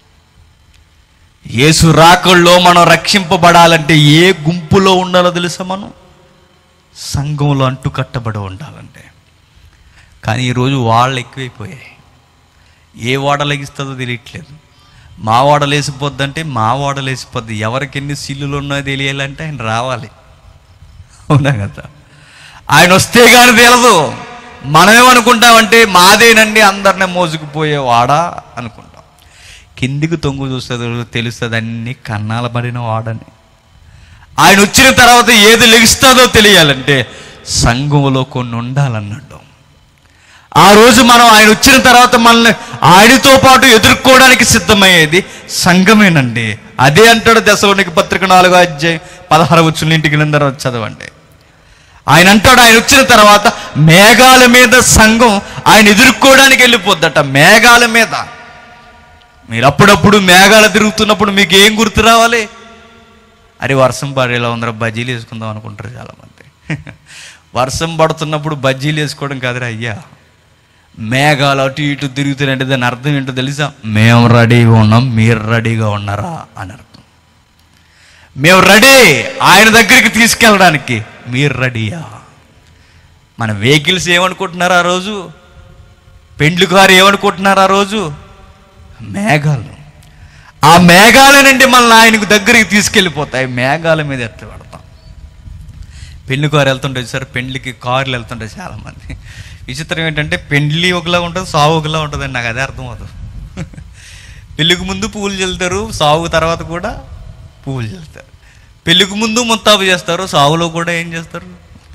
యేసు రాకడలో మనం రక్షింపబడాలంటే ఏ గుంపులో ఉండాలో తెలుసా? మనం సంఘంలో అంటు కట్టబడి ఉండాలంటే. కానీ ఈరోజు వాళ్ళు ఎక్కువైపోయాయి. ఏ వాడలేగిస్తుందో తెలియట్లేదు. మా వాడలేసిపోద్దంటే మా వాడలేసిపోద్ది. ఎవరికి ఎన్ని సిల్లులు ఉన్నాయో తెలియాలంటే ఆయన రావాలి. అవునా కదా? ఆయన వస్తే కానీ తెలియదు. మనమేమనుకుంటామంటే మాదేనండి అందరినీ మోసుకుపోయే వాడా అనుకుంటాం. కిందికి తొంగు చూస్తుంది తెలుస్తుంది అన్ని కన్నాల పడిన వాడని. ఆయన వచ్చిన తర్వాత ఏది లెగిస్తుందో తెలియాలంటే సంఘంలో కొన్ని ఉండాలన్నాడు. ఆ రోజు మనం ఆయన వచ్చిన తర్వాత మనల్ని ఆయనతో పాటు ఎదుర్కోవడానికి సిద్ధమయ్యేది సంఘమేనండి. అదే అంటాడు దశలోనికి పత్రిక నాలుగో అధ్యాయం పదహారు వచ్చిన ఇంటికి నిందర చదవండి. ఆయన అంటాడు, ఆయన వచ్చిన తర్వాత మేఘాల మీద సంఘం ఆయన ఎదుర్కోవడానికి వెళ్ళిపోద్దట. మేఘాల మీద. మీరు అప్పుడప్పుడు మేఘాలు తిరుగుతున్నప్పుడు మీకు ఏం గుర్తు రావాలి? అరే వర్షం పడేలా ఉందరా, బజ్జీలు వేసుకుందాం అనుకుంటారు చాలామంది. వర్షం పడుతున్నప్పుడు బజ్జీలు వేసుకోవడం కాదురా అయ్యా. మేఘాలు అటు ఇటు తిరుగుతున్నాయంటే దాని అర్థం ఏంటో తెలుసా? మేము రెడీగా ఉన్నాం, మీరు రెడీగా ఉన్నారా అని అర్థం. మేము రెడీ ఆయన దగ్గరికి తీసుకెళ్ళడానికి, మీరు రెడీయా? మన వెహికల్స్ ఏమనుకుంటున్నారు ఆ రోజు? పెండ్లి కారు ఏమనుకుంటున్నారు ఆ రోజు? మేఘాలు. ఆ మేఘాల నుండి మనల్ని ఆయనకు దగ్గరికి తీసుకెళ్ళిపోతాయి. మేఘాల మీద ఎత్తి పెడతాం. పెళ్లి కారు వెళ్తుంటాయి సార్, పెండ్లికి కార్లు వెళ్తుంటాయి చాలామంది. విచిత్రం ఏంటంటే పెండ్లి ఒకలా ఉంటుంది, సాగు ఒకలా ఉంటుందండి. నాకు అదే అర్థం అవుతుంది. పెళ్ళికి ముందు పువ్వులు చల్లుతారు, సాగు తర్వాత కూడా పువ్వులు చల్లుతారు. పెళ్ళికి ముందు ముత్తాబు చేస్తారు, సాగులో కూడా ఏం చేస్తారు?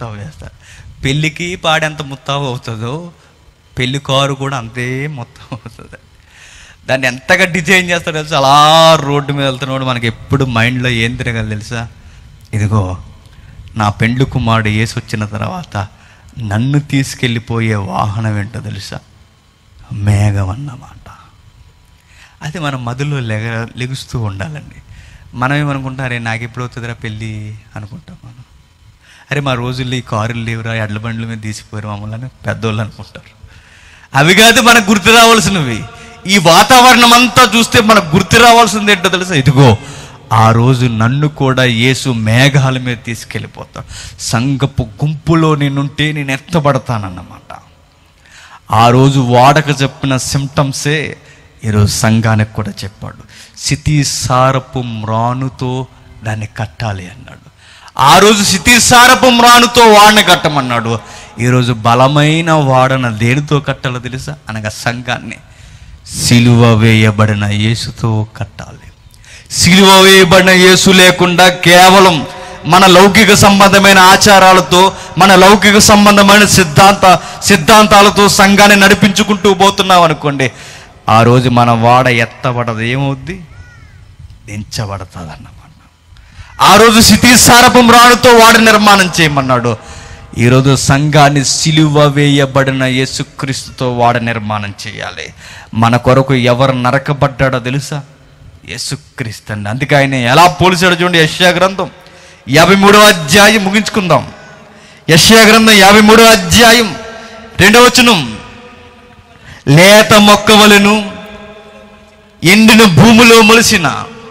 ముస్తాబు చేస్తారు. పెళ్ళికి పాడి ఎంత ముస్తాబు అవుతుందో పెళ్లి కారు కూడా అంతే మొత్తం అవుతుంది. దాన్ని ఎంతగా డిజైన్ చేస్తారో తెలుసా. అలా రోడ్డు మీద వెళ్తున్నాడు, మనకి ఎప్పుడు మైండ్లో ఏం తిరగాలి తెలుసా, ఇదిగో నా పెండ్లి కుమారుడు యేసు వచ్చిన తర్వాత నన్ను తీసుకెళ్ళిపోయే వాహనం ఏంటో తెలుసా, మేఘం అన్నమాట. అది మన మధులో లెగ లెగుస్తూ ఉండాలండి. మనం ఏమనుకుంటాం, అరే నాకు ఎప్పుడు అవుతుందిరా పెళ్ళి అనుకుంటాం మనం. అరే మా రోజుల్లో ఈ కారులు లేవురా, ఎడ్ల బండ్ల మీద తీసిపోయారు మమ్మల్ని పెద్దోళ్ళు అనుకుంటారు. అవి కాదు మనకు గుర్తు రావాల్సినవి. ఈ వాతావరణం అంతా చూస్తే మనకు గుర్తు రావాల్సింది ఏంటో తెలుసా, ఇదిగో ఆ రోజు నన్ను కూడా యేసు మేఘాల మీద తీసుకెళ్ళిపోతాడు. సంఘపు గుంపులో నేనుంటే నేను ఎత్తబడతానన్నమాట. ఆ రోజు వాడక చెప్పిన సిమ్టమ్సే ఈరోజు సంఘానికి కూడా చెప్పాడు. సితీసారపు మ్రానుతో దాన్ని కట్టాలి అన్నాడు. ఆ రోజు సితీసారపు మ్రానుతో వాడని కట్టమన్నాడు. ఈరోజు బలమైన వాడన దేనితో కట్టాలో తెలుసా, అనగా సంఘాన్ని సిలువ వేయబడిన యేసుతో కట్టాలి. సిలువ వేయబడిన యేసు లేకుండా కేవలం మన లౌకిక సంబంధమైన ఆచారాలతో, మన లౌకిక సంబంధమైన సిద్ధాంత సిద్ధాంతాలతో సంఘాన్ని నడిపించుకుంటూ పోతున్నాం అనుకోండి, ఆ రోజు మన వాడ ఎత్తబడదు, ఏమవుద్ది, దించబడుతుంది అన్నమాట. ఆ రోజు సితీసారపు మ్రానుతో వాడ నిర్మాణం చేయమన్నాడు. ఈరోజు సంఘాన్ని సిలువ వేయబడిన యేసుక్రీస్తుతో వాడ నిర్మాణం చేయాలి. మన కొరకు ఎవరు నరకబడ్డాడో తెలుసా, యేసుక్రీస్తు అండి. అందుకే ఆయన ఎలా పోలిసాడు చూడండి. యెషయా గ్రంథం యాభై మూడవ అధ్యాయం ముగించుకుందాం. యెషయా గ్రంథం యాభై మూడవ అధ్యాయం రెండవ వచనం, లేత మొక్కవలెను ఎండిన భూమిలో మొలిసిన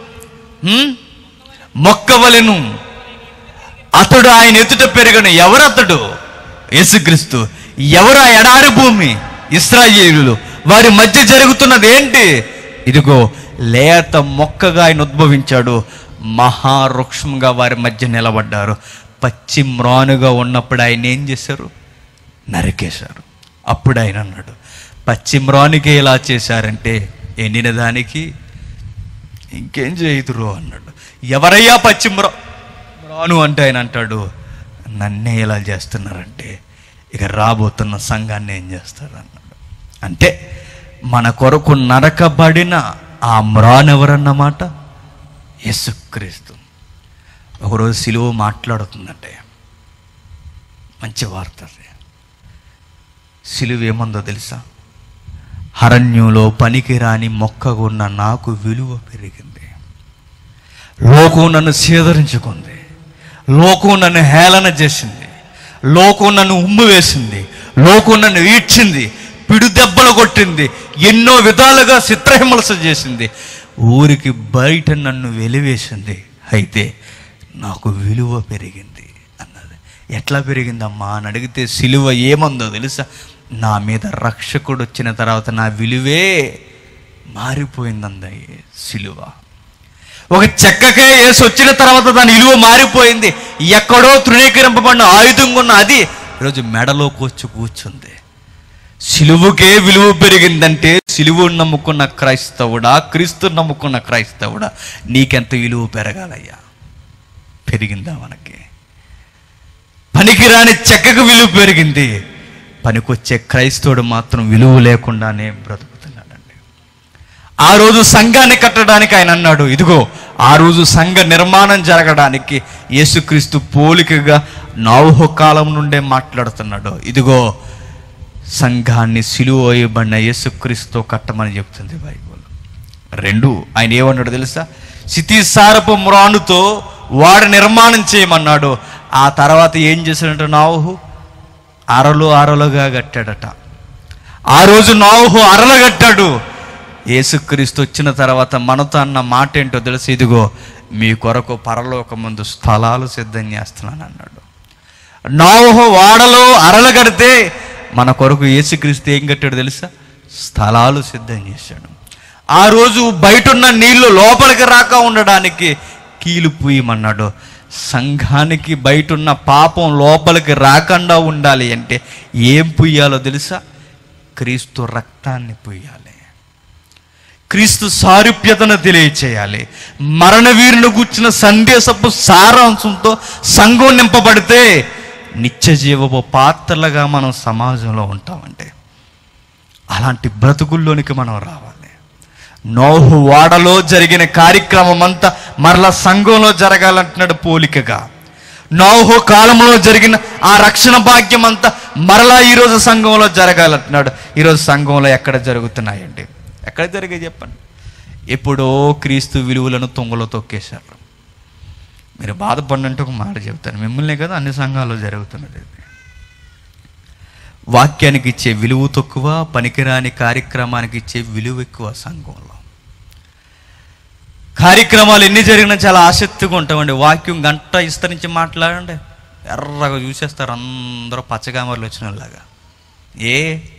మొక్కవలెను అతడు ఆయన ఎదుట పెరగను. ఎవరు అతడు? యేసుక్రీస్తు. ఎవరు ఆ ఎడారి భూమి? ఇశ్రాయేలులు. వారి మధ్య జరుగుతున్నది ఏంటి? ఇదిగో లేత మొక్కగా ఆయన ఉద్భవించాడు. మహావృక్షంగా వారి మధ్య నిలబడ్డారు. పచ్చి మ్రానుగా ఉన్నప్పుడు ఆయన ఏం చేశారు? నరికేశారు. అప్పుడు ఆయన అన్నాడు, పచ్చి మ్రానుకే ఇలా చేశారంటే ఎండిన దానికి ఇంకేం చేయుదురు అన్నాడు. ఎవరయ్యా పచ్చి మ్రా మ్రాను అంటే ఆయన అంటాడు, నన్నే ఇలా చేస్తున్నారంటే ఇక రాబోతున్న సంఘాన్ని ఏం చేస్తారు అన్నాడు. అంటే మన కొరకు నరకబడిన ఆ మ్రాను ఎవరన్నమాట? యేసుక్రీస్తు. ఒకరోజు సిలువ మాట్లాడుతుందంటే మంచి వార్త. సిలువ ఏమందో తెలుసా, అరణ్యంలో పనికిరాని మొక్కగా ఉన్న నాకు విలువ పెరిగింది. లోకం నన్ను సేదరించుకుంది, లోకం నన్ను హేళన చేసింది, లోకం నన్ను ఉమ్ము వేసింది, లోకం నన్ను ఈడ్చింది, పిడు దెబ్బలు కొట్టింది, ఎన్నో విధాలుగా చిత్రహింస చేసింది, ఊరికి బయట నన్ను వెలివేసింది. అయితే నాకు విలువ పెరిగింది అన్నది. ఎట్లా పెరిగిందమ్మా అని అడిగితే సిలువ ఏమందో తెలుసా, నా మీద రక్షకుడు వచ్చిన తర్వాత నా విలువే మారిపోయిందంది. సిలువ ఒక చెక్కకే యేసు వచ్చిన తర్వాత దాని విలువ మారిపోయింది. ఎక్కడో తృణీకరింపబడిన ఆయుధంగా ఉన్న అది ఈరోజు మెడలోకి వచ్చి కూర్చుంది. సిలువకే విలువ పెరిగిందంటే సిలువను నమ్ముకున్న క్రైస్తవుడా, క్రీస్తుని నమ్ముకున్న క్రైస్తవుడా, నీకెంత విలువ పెరగాలయ్యా? పెరిగిందా? మనకి పనికిరాని చెక్కకు విలువ పెరిగింది, పనికొచ్చే క్రైస్తవుడు మాత్రం విలువ లేకుండానే బ్రతుకుతున్నాడండి. ఆ రోజు సంఘాన్ని కట్టడానికి ఆయన అన్నాడు, ఇదిగో ఆ రోజు సంఘ నిర్మాణం జరగడానికి యేసుక్రీస్తు పోలికగా నోవహు కాలం నుండే మాట్లాడుతున్నాడు. ఇదిగో సంఘాన్ని సిలువ వేయబడిన యేసుక్రీస్తుతో కట్టమని చెప్తుంది బైబిల్. రెండు, ఆయన ఏమన్నాడు తెలుసా, సితీసారపు మ్రానుతో వాడ నిర్మాణం చేయమన్నాడు. ఆ తర్వాత ఏం చేశాడంట, నోవహు అరలు అరలుగా కట్టాడట. ఆ రోజు నోవహు అరలు కట్టాడు. యేసుక్రీస్తు వచ్చిన తర్వాత మనతో అన్న మాట ఏంటో తెలుసు, ఇదిగో మీ కొరకు పరలోకమందు స్థలాలు సిద్ధం చేస్తున్నాను అన్నాడు. నోవహు వాడలో అరలు కడితే మన కొరకు యేసుక్రీస్తు ఏం కట్టాడు తెలుసా, స్థలాలు సిద్ధం చేశాడు. ఆ రోజు బయటున్న నీళ్లు లోపలికి రాక ఉండడానికి కీలు పూయమన్నాడు. సంఘానికి బయటున్న పాపం లోపలికి రాకుండా ఉండాలి అంటే ఏం పుయ్యాలో తెలుసా, క్రీస్తు రక్తాన్ని పుయ్యాలి. క్రీస్తు సారూప్యతను తెలియచేయాలి. మరణవీరుని గుర్చిన సందేశపు సారాంశంతో సంఘం నింపబడితే నిత్య జీవపు పాత్రలుగా మనం సమాజంలో ఉంటామంటే అలాంటి బ్రతుకుల్లోనికి మనం రావాలి. నోహు వాడలో జరిగిన కార్యక్రమం అంతా మరలా సంఘంలో జరగాలంటున్నాడు పోలికగా. నోహు కాలంలో జరిగిన ఆ రక్షణ భాగ్యం అంతా మరలా ఈరోజు సంఘంలో జరగాలంటున్నాడు. ఈరోజు సంఘంలో ఎక్కడ జరుగుతున్నాయండి? ఎక్కడ జరిగే చెప్పండి? ఎప్పుడో క్రీస్తు విలువలను తొంగలో తొక్కేశారు. మీరు బాధపడినంటే ఒక మాట చెప్తాను, మిమ్మల్నే కదా అన్ని సంఘాల్లో జరుగుతున్నది. వాక్యానికి ఇచ్చే విలువ తక్కువ, పనికిరాని కార్యక్రమానికి ఇచ్చే విలువ ఎక్కువ. సంఘంలో కార్యక్రమాలు ఎన్ని జరిగినా చాలా ఆసక్తిగా ఉంటామండి. వాక్యం గంట విస్తరించి మాట్లాడండి, ఎర్రగా చూసేస్తారు అందరూ పచ్చగామర్లు వచ్చినలాగా. ఏ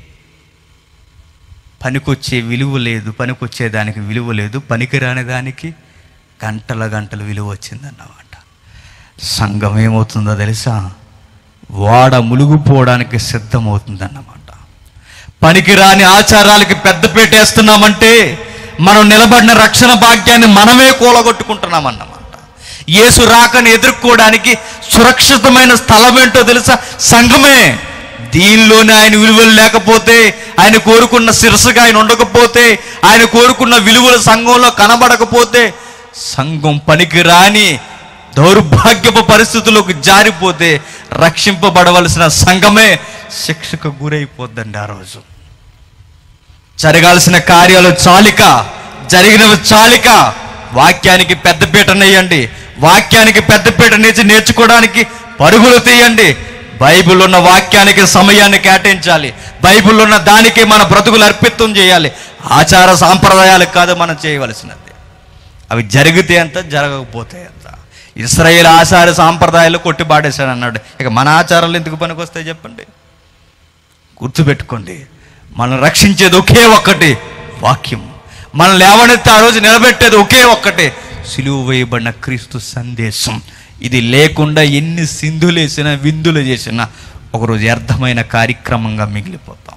పనికొచ్చే విలువ లేదు, పనికొచ్చే దానికి విలువ లేదు, పనికిరాని దానికి గంటల గంటలు విలువ వచ్చిందన్నమాట. సంఘం ఏమవుతుందో తెలుసా? వాడ ములుగుపోవడానికి సిద్ధమవుతుందన్నమాట. పనికిరాని ఆచారాలకి పెద్ద పెట్టేస్తున్నామంటే మనం నిలబడిన రక్షణ భాగ్యాన్ని మనమే కూలగొట్టుకుంటున్నామన్నమాట. యేసు రాకని ఎదుర్కోవడానికి సురక్షితమైన స్థలం ఏంటో తెలుసా? సంఘమే. దీనిలోనే ఆయన విలువలు లేకపోతే, ఆయన కోరుకున్న శిరస్సుగా ఆయన ఉండకపోతే, ఆయన కోరుకున్న విలువలు సంఘంలో కనబడకపోతే, సంఘం పనికి రాని దౌర్భాగ్యపు పరిస్థితుల్లోకి జారిపోతే రక్షింపబడవలసిన సంఘమే శిక్షకు గురైపోద్దండి. ఆ రోజు జరగాల్సిన కార్యాలు చాలిక, జరిగినవి చాలిక. వాక్యానికి పెద్దపీటనేయండి, వాక్యానికి పెద్దపీట నేర్చి నేర్చుకోవడానికి పరుగులు తీయండి. బైబిల్ ఉన్న వాక్యానికి సమయాన్ని కేటాయించాలి. బైబిల్ ఉన్న దానికి మన బ్రతుకులు అర్పితం చేయాలి. ఆచార సాంప్రదాయాలకు కాదు మనం చేయవలసినది. అవి జరిగితే అంత, జరగకపోతే అంత. ఇశ్రాయేలు ఆచార సాంప్రదాయాలు కొట్టిపాడేశాడు అన్నాడు. ఇక మన ఆచారాలు ఎందుకు పనికి వస్తాయి చెప్పండి? గుర్తుపెట్టుకోండి, మనం రక్షించేది ఒకే ఒక్కటి, వాక్యం. మనం లేవనెత్తి ఆ రోజు నిలబెట్టేది ఒకే ఒక్కటే, సిలువ వేయబడిన క్రీస్తు సందేశం. ఇది లేకుండా ఎన్ని సింధులు వేసినా, విందులు చేసినా ఒకరోజు వ్యర్థమైన కార్యక్రమంగా మిగిలిపోతాం.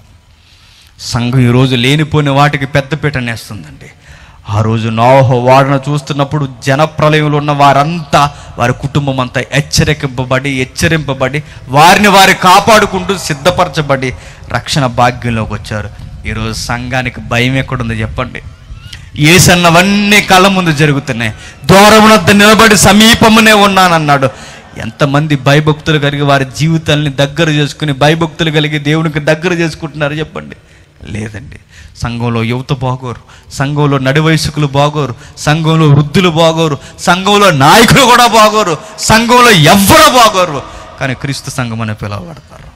సంఘం ఈరోజు లేనిపోయిన వాటికి పెద్దపీటనేస్తుందండి. ఆ రోజు నోహు వాడను చూస్తున్నప్పుడు జనప్రలయంలో ఉన్న వారంతా, వారి కుటుంబం అంతా హెచ్చరికింపబడి హెచ్చరింపబడి వారిని వారి కాపాడుకుంటూ సిద్ధపరచబడి రక్షణ భాగ్యంలోకి వచ్చారు. ఈరోజు సంఘానికి భయం ఎక్కడుందో చెప్పండి? యేసన్నవన్నీ కళ్ళ ముందు జరుగుతున్నాయి. దూరమునద్ద నిలబడి సమీపమునే ఉన్నానన్నాడు. ఎంతమంది భయభక్తులు కలిగి వారి జీవితాలని దగ్గర చేసుకుని భయభక్తులు కలిగి దేవునికి దగ్గర చేసుకుంటున్నారు చెప్పండి? లేదండి. సంఘంలో యువత బాగోరు, సంఘంలో నడి వయసుకులు బాగోరు, సంఘంలో వృద్ధులు బాగోరు, సంఘంలో నాయకులు కూడా బాగోరు, సంఘంలో ఎవ్వరు బాగోరు. కానీ క్రీస్తు సంఘం అని పిలువబడతారు.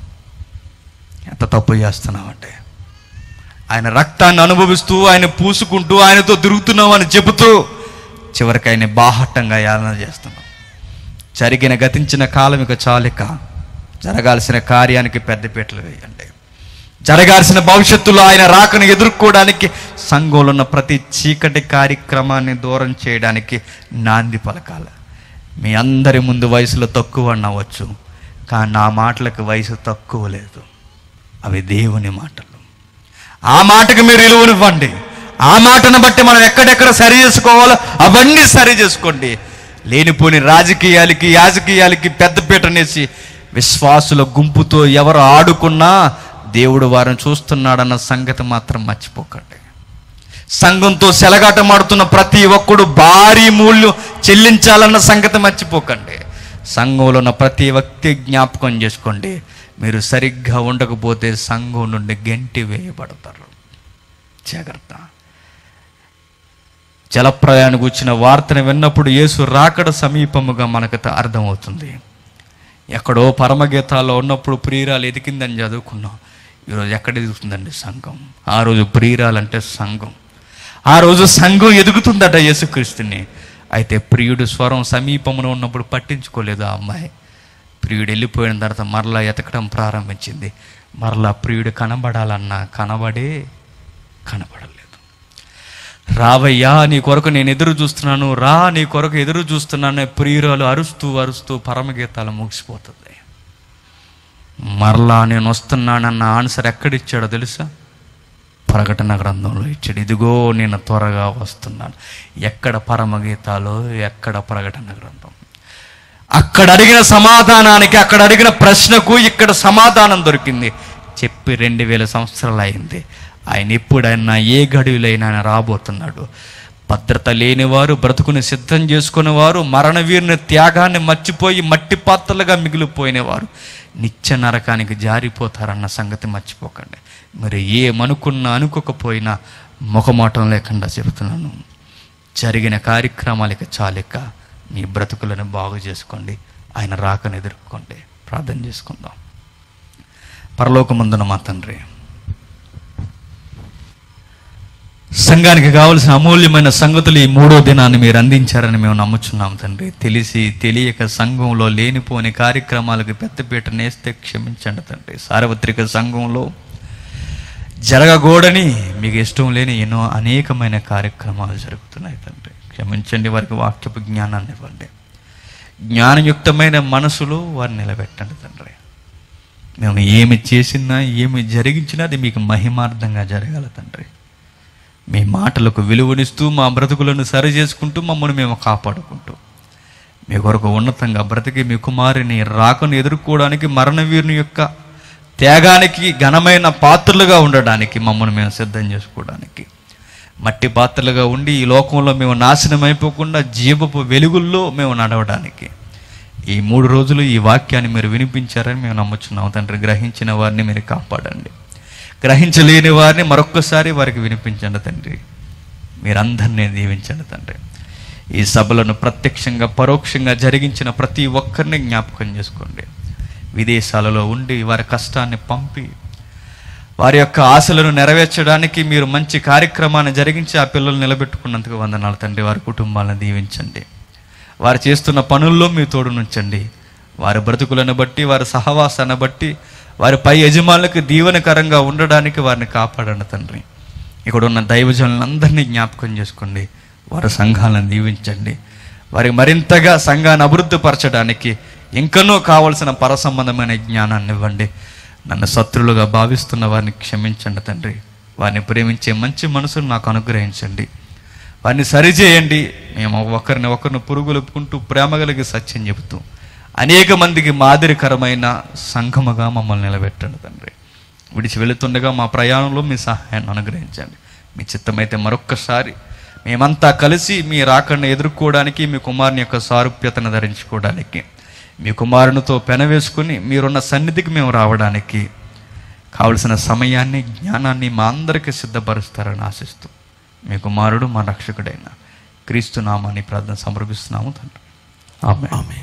ఎంత తప్పు చేస్తున్నామంటే, ఆయన రక్తాన్ని అనుభవిస్తూ, ఆయన పూసుకుంటూ, ఆయనతో తిరుగుతున్నాం అని చెబుతూ చివరికి ఆయన బాహట్టంగా యాలన చేస్తున్నాం. జరిగిన గతించిన కాలం ఇక చాలిక. జరగాల్సిన కార్యానికి పెద్దపీటలు వేయండి. జరగాల్సిన భవిష్యత్తులో ఆయన రాకను ఎదుర్కోవడానికి సంఘంలో ఉన్న ప్రతి చీకటి కార్యక్రమాన్ని దూరం చేయడానికి నాంది పలకాలి. మీ అందరి ముందు వయసులో తక్కువ అన్నవచ్చు, కానీ నా మాటలకు వయసు తక్కువ లేదు. అవి దేవుని మాటలు. ఆ మాటకు మీరు విలువనివ్వండి. ఆ మాటను బట్టి మనం ఎక్కడెక్కడ సరి చేసుకోవాలో అవన్నీ సరి చేసుకోండి. లేనిపోని రాజకీయాలకి యాజకీయాలకి పెద్దపీటనేసి విశ్వాసుల గుంపుతో ఎవరు ఆడుకున్నా దేవుడు వారిని చూస్తున్నాడన్న సంగతి మాత్రం మర్చిపోకండి. సంఘంతో సెలగాటమాడుతున్న ప్రతి ఒక్కడు భారీ మూల్యం చెల్లించాలన్న సంగతి మర్చిపోకండి. సంఘంలో ఉన్న ప్రతి వ్యక్తి జ్ఞాపకం చేసుకోండి. మీరు సరిగ్గా ఉండకపోతే సంఘం నుండి గెంటి వేయబడతారు. జాగ్రత్త. జలప్రయాణకు వచ్చిన వార్తను విన్నప్పుడు యేసు రాకడ సమీపముగా మనకు అర్థమవుతుంది. ఎక్కడో పరమగీతాల్లో ఉన్నప్పుడు ప్రియురాలు ఎదిగిందని చదువుకున్నాం. ఈరోజు ఎక్కడ ఎదుగుతుందండి సంఘం? ఆ రోజు ప్రియురాలంటే సంఘం. ఆ రోజు సంఘం ఎదుగుతుందట యేసుక్రీస్తుని. అయితే ప్రియుడు స్వరం సమీపమున ఉన్నప్పుడు పట్టించుకోలేదు ఆ అమ్మాయి. ప్రియుడు వెళ్ళిపోయిన తర్వాత మరలా ఎతకడం ప్రారంభించింది. మరలా ప్రియుడు కనబడాలన్నా కనబడే కనబడలేదు. రావయ్యా, నీ కొరకు నేను ఎదురు చూస్తున్నాను, రా నీ కొరకు ఎదురు చూస్తున్నాను. ప్రియురాలు అరుస్తూ అరుస్తూ పరమగీతాలు ముగిసిపోతుంది. మరలా నేను వస్తున్నానన్న ఆన్సర్ ఎక్కడిచ్చాడో తెలుసా? ప్రకటన గ్రంథంలో ఇచ్చాడు. ఇదిగో నేను త్వరగా వస్తున్నాను. ఎక్కడ పరమగీతాలో, ఎక్కడ ప్రకటన గ్రంథం? అక్కడ అడిగిన సమాధానానికి, అక్కడ అడిగిన ప్రశ్నకు ఇక్కడ సమాధానం దొరికింది. చెప్పి రెండు వేల సంవత్సరాలు అయింది. ఆయన ఎప్పుడైనా ఏ గడువులైనా ఆయన రాబోతున్నాడు. భద్రత లేనివారు, బ్రతుకుని సిద్ధం చేసుకునేవారు, మరణవీరుని త్యాగాన్ని మర్చిపోయి మట్టి పాత్రలుగా మిగిలిపోయినవారు నిత్య నరకానికి జారిపోతారన్న సంగతి మర్చిపోకండి. మరి ఏమనుకున్నా అనుకోకపోయినా ముఖమాటం లేకుండా చెబుతున్నాను, జరిగిన కార్యక్రమాలకి చాలిక మీ బ్రతుకులను బాగు చేసుకోండి. ఆయన రాకను ఎదుర్కోండి. ప్రార్థన చేసుకుందాం. పరలోకమందున మా తండ్రి, సంఘానికి కావలసిన అమూల్యమైన సంగతులు ఈ మూడో దినాన్ని మీరు అందించారని మేము నమ్ముచున్నాం తండ్రి. తెలిసి తెలియక సంఘంలో లేనిపోని కార్యక్రమాలకు పెద్దపీట నేస్తే క్షమించండి తండ్రి. సార్వత్రిక సంఘంలో జరగకూడని, మీకు ఇష్టం లేని ఎన్నో అనేకమైన కార్యక్రమాలు జరుగుతున్నాయి తండ్రి. క్షమించండి. వారికి వాక్యపు జ్ఞానాన్ని ఇవ్వండి. జ్ఞానయుక్తమైన మనసులో వారిని నిలబెట్టండి తండ్రి. మేము ఏమి చేసినా, ఏమి జరిగించినా అది మీకు మహిమార్థంగా జరగాలి తండ్రి. మీ మాటలకు విలువనిస్తూ మా బ్రతుకులను సరి చేసుకుంటూ మమ్మల్ని మేము కాపాడుకుంటూ మీ కొరకు ఉన్నతంగా బ్రతికి మీ కుమారుని రాకను ఎదుర్కోవడానికి, మరణవీరుని యొక్క త్యాగానికి ఘనమైన పాత్రలుగా ఉండడానికి మమ్మల్ని మేము సిద్ధం చేసుకోవడానికి, మట్టి పాత్రలుగా ఉండి ఈ లోకంలో మేము నాశనం అయిపోకుండా జీవపు వెలుగుల్లో మేము నడవడానికి ఈ మూడు రోజులు ఈ వాక్యాన్ని మీరు వినిపించారని మేము నమ్ముచున్నాం తండ్రి. గ్రహించిన వారిని మీరు కాపాడండి. గ్రహించలేని వారిని మరొక్కసారి వారికి వినిపించండి తండ్రి. మీరందరినీ దీవించండి తండ్రి. ఈ సభలను ప్రత్యక్షంగా పరోక్షంగా జరిగించిన ప్రతి ఒక్కరిని జ్ఞాపకం చేసుకోండి. విదేశాలలో ఉండి వారి కష్టాన్ని పంపి వారి యొక్క ఆశలను నెరవేర్చడానికి మీరు మంచి కార్యక్రమాన్ని జరిగించి ఆ పిల్లలు నిలబెట్టుకున్నందుకు వందనాలు తండ్రి. వారి కుటుంబాలను దీవించండి. వారు చేస్తున్న పనుల్లో మీ తోడు నుంచండి. వారి బ్రతుకులను బట్టి, వారి సహవాసాన్ని బట్టి, వారి పై యజమానులకు దీవెనకరంగా ఉండడానికి వారిని కాపాడండి తండ్రి. ఇక్కడ ఉన్న దైవజనులందరినీ జ్ఞాపకం చేసుకోండి. వారి సంఘాలను దీవించండి. వారికి మరింతగా సంఘాన్ని అభివృద్ధిపరచడానికి ఇంకనూ కావలసిన పరసంబంధమైన జ్ఞానాన్ని ఇవ్వండి. నన్ను శత్రులుగా భావిస్తున్న వారిని క్షమించండి తండ్రి. వారిని ప్రేమించే మంచి మనసును నాకు అనుగ్రహించండి. వారిని సరిచేయండి. మేము ఒకరిని ఒకరిని పురుగులుపుకుంటూ ప్రేమ కలిగి సత్యం చెబుతూ అనేక మందికి మాదిరికరమైన సంఘముగా మమ్మల్ని నిలబెట్టండి తండ్రి. విడిచి వెళుతుండగా మా ప్రయాణంలో మీ సహాయాన్ని అనుగ్రహించండి. మీ చిత్తమైతే మరొక్కసారి మేమంతా కలిసి మీ రాకడిని ఎదుర్కోవడానికి, మీ కుమారుని యొక్క సారూప్యతను ధరించుకోవడానికి, మీ కుమారునితో పెనవేసుకుని మీరున్న సన్నిధికి మేము రావడానికి కావలసిన సమయాన్ని, జ్ఞానాన్ని మా అందరికీ సిద్ధపరుస్తారని ఆశిస్తూ మీ కుమారుడు మా రక్షకుడైన క్రీస్తు నామాన్ని ప్రార్థన సమర్పిస్తున్నాము తండ్రి. ఆమేన్. ఆమేన్.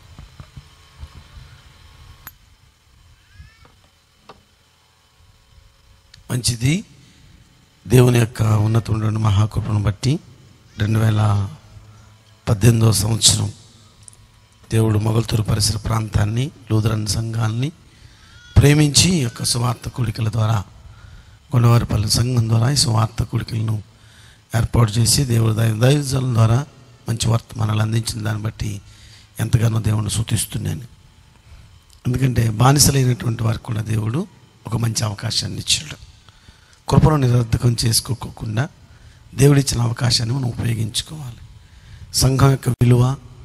మంచిది. దేవుని యొక్క ఉన్నతమైన మహాకృపను బట్టి రెండు వేల పద్దెనిమిదవ సంవత్సరం దేవుడు మొగల్తూరు పరిసర ప్రాంతాన్ని, లూథరన్ సంఘాన్ని ప్రేమించి ఈ యొక్క సువార్త కూడికల ద్వారా, కొండవారిపల్లి సంఘం ద్వారా ఈ సువార్త కూడికలను ఏర్పాటు చేసి దేవుడు దైవ దైవజనుల ద్వారా మంచి వర్తమానాలు అందించిన దాన్ని బట్టి ఎంతగానో దేవుడిని స్తుతిస్తున్నాను. ఎందుకంటే బానిసలైనటువంటి వారికి కూడా దేవుడు ఒక మంచి అవకాశాన్ని ఇచ్చాడు. కృపను నిరర్ధకం చేసుకోకుండా దేవుడిచ్చిన అవకాశాన్ని మనం ఉపయోగించుకోవాలి. సంఘం యొక్క విలువ,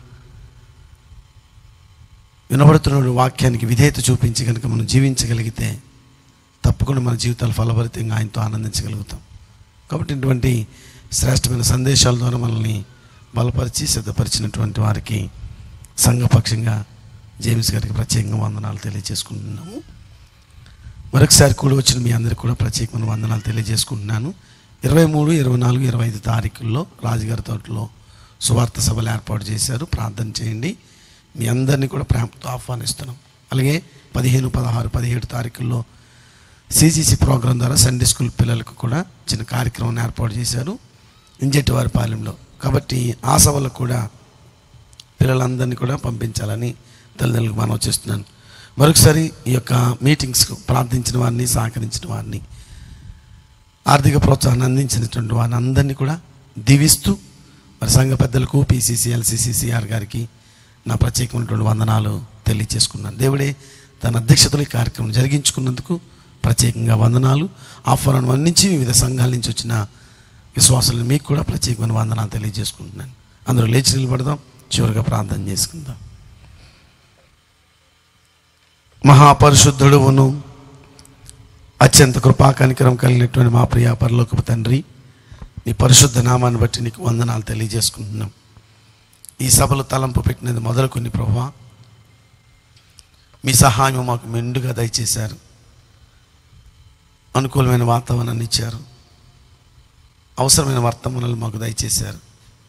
వినబడుతున్న వాక్యానికి విధేయత చూపించి కనుక మనం జీవించగలిగితే తప్పకుండా మన జీవితాలు ఫలభరితంగా ఆయనతో ఆనందించగలుగుతాం. కాబట్టి ఇటువంటి శ్రేష్టమైన సందేశాల ద్వారా మనల్ని బలపరిచి సిద్ధపరిచినటువంటి వారికి సంఘపక్షంగా జేమ్స్ గారికి ప్రత్యేకంగా వందనాలు తెలియజేసుకుంటున్నాము. మరొకసారి కూడా వచ్చిన మీ అందరికీ కూడా ప్రత్యేకమైన వందనాలు తెలియజేసుకుంటున్నాను. ఇరవై మూడు ఇరవై నాలుగు ఇరవై ఐదు తారీఖుల్లో రాజుగారి తోటలో సువార్త సభలు ఏర్పాటు చేశారు. ప్రార్థన చేయండి. మీ అందరినీ కూడా ప్రేమతో ఆహ్వానిస్తున్నాం. అలాగే పదిహేను పదహారు పదిహేడు తారీఖుల్లో సిసిసి ప్రోగ్రాం ద్వారా సండే స్కూల్ పిల్లలకు కూడా చిన్న కార్యక్రమాన్ని ఏర్పాటు చేశారు ఇంజెట్టివారి పాలెంలో. కాబట్టి ఆ సభలకు కూడా పిల్లలందరినీ కూడా పంపించాలని తల్లిదండ్రులకు మనవి చేస్తున్నాను. మరొకసారి ఈ యొక్క మీటింగ్స్కు ప్రార్థించిన వారిని, సహకరించిన వారిని, ఆర్థిక ప్రోత్సాహాన్ని అందించినటువంటి వారిని అందరినీ కూడా దీవిస్తూ మరి సంఘ పెద్దలకు, పిసిసి, ఎల్సిసిసిఆర్ గారికి నా ప్రత్యేకమైనటువంటి వందనాలు తెలియజేసుకున్నాను. దేవుడే తన అధ్యక్షతలో ఈ కార్యక్రమం జరిగించుకున్నందుకు ప్రత్యేకంగా వందనాలు. ఆహ్వానం అందించి వివిధ సంఘాల నుంచి వచ్చిన విశ్వాసాలను మీకు కూడా ప్రత్యేకమైన వందనాలు తెలియజేసుకుంటున్నాను. అందరూ లేచి నిలబడదాం. చివరిగా ప్రార్థన చేసుకుందాం. మహాపరిశుద్ధుడువును అత్యంత కృపా కనికరం కలిగినటువంటి మా ప్రియ పరలోకపు తండ్రి, నీ పరిశుద్ధ నామాన్ని బట్టి నీకు వందనాలు తెలియజేసుకుంటున్నాం. ఈ సభలో తలంపు పెట్టినది మొదలుకొని ప్రభువా, మీ సహాయం మాకు మెండుగా దయచేశారు. అనుకూలమైన వాతావరణాన్ని ఇచ్చారు. అవసరమైన వర్తమానాలు మాకు దయచేశారు.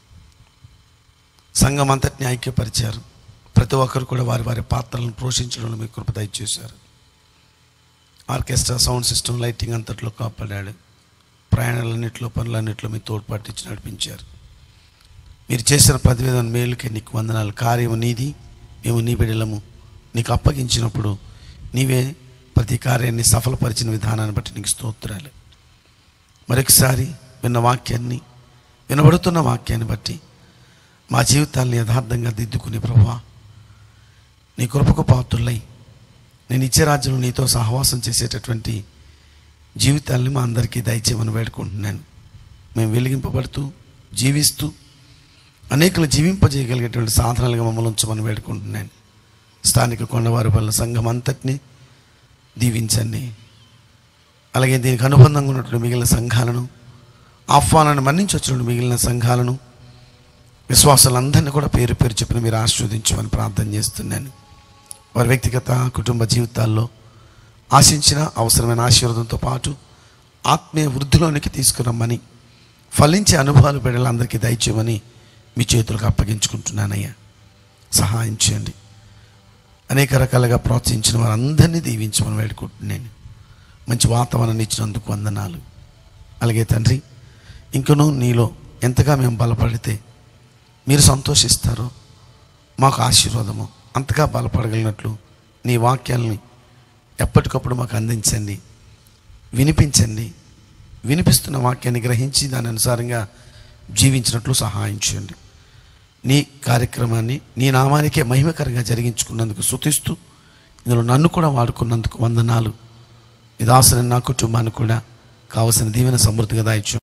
సంఘం అంతటిని ఐక్యపరిచారు. ప్రతి ఒక్కరు కూడా వారి వారి పాత్రలను పోషించడంలో మీ కృప దయచేశారు. ఆర్కెస్ట్రా, సౌండ్ సిస్టమ్, లైటింగ్ అంతట్లో కాపాడాడు. ప్రయాణాలన్నింటిలో, పనులన్నింటిలో మీ తోడ్పాటు ఇచ్చి నడిపించారు. మీరు చేసిన ప్రతివేదన మేలుకే నీకు వందనాలు. కార్యము నీది, మేము నీ బిడ్డలము. నీకు అప్పగించినప్పుడు నీవే ప్రతి కార్యాన్ని సఫలపరిచిన విధానాన్ని బట్టి నీకు స్తోత్రాలు. మరొకసారి విన్న వాక్యాన్ని, వినబడుతున్న వాక్యాన్ని బట్టి మా జీవితాన్ని యథార్థంగా దిద్దుకుని ప్రభువా, నీ కృపకు పాత్రులై నేను ఇచ్చే రాజ్యంలో నీతో సహవాసం చేసేటటువంటి జీవితాన్ని మా అందరికీ దయచేయమని వేడుకుంటున్నాను. మేము వెలిగింపబడుతూ జీవిస్తూ అనేకలు జీవింపజేయగలిగేటువంటి సాధనాలుగా మమ్మల్ని ఉంచమని వేడుకుంటున్నాను. స్థానిక కొండవారి వల్ల సంఘం అంతటినీ దీవించండి. అలాగే దీనికి అనుబంధంగా ఉన్నటువంటి మిగిలిన సంఘాలను, ఆహ్వానాన్ని మన్నించి వచ్చినటువంటి మిగిలిన సంఘాలను, విశ్వాసాలందరినీ కూడా పేరు పేరు చెప్పిన మీరు ఆశీర్వదించమని ప్రార్థన చేస్తున్నాను. వారి వ్యక్తిగత కుటుంబ జీవితాల్లో ఆశించిన అవసరమైన ఆశీర్వాదంతో పాటు ఆత్మీయ వృద్ధిలోనికి తీసుకురమ్మని, ఫలించే అనుభవాలు బిడ్డలందరికీ దయచేయమని మీ చేతులకు అప్పగించుకుంటున్నానయ్యా. సహాయం చేయండి. అనేక రకాలుగా ప్రోత్సహించిన వారందరినీ దీవించమని వేడుకుంటున్నాను. మంచి వాతావరణాన్ని ఇచ్చినందుకు వందనాలు. అలాగే తండ్రి, ఇంకనూ నీలో ఎంతగా మేము బలపడితే మీరు సంతోషిస్తారో మాకు ఆశీర్వాదము అంతగా బలపడగలిగినట్లు నీ వాక్యాలని ఎప్పటికప్పుడు మాకు అందించండి, వినిపించండి. వినిపిస్తున్న వాక్యాన్ని గ్రహించి దాని అనుసారంగా జీవించినట్లు సహాయం చేయండి. నీ కార్యక్రమాన్ని నీ నామానికే మహిమకరంగా జరిగించుకున్నందుకు స్తుతిస్తూ, ఇందులో నన్ను కూడా వాడుకున్నందుకు వందనాలు. ఇది ఆసన నా కుటుంబానికి కూడా కావలసిన దీవెన సమృద్ధిగా దాయిచ్చు.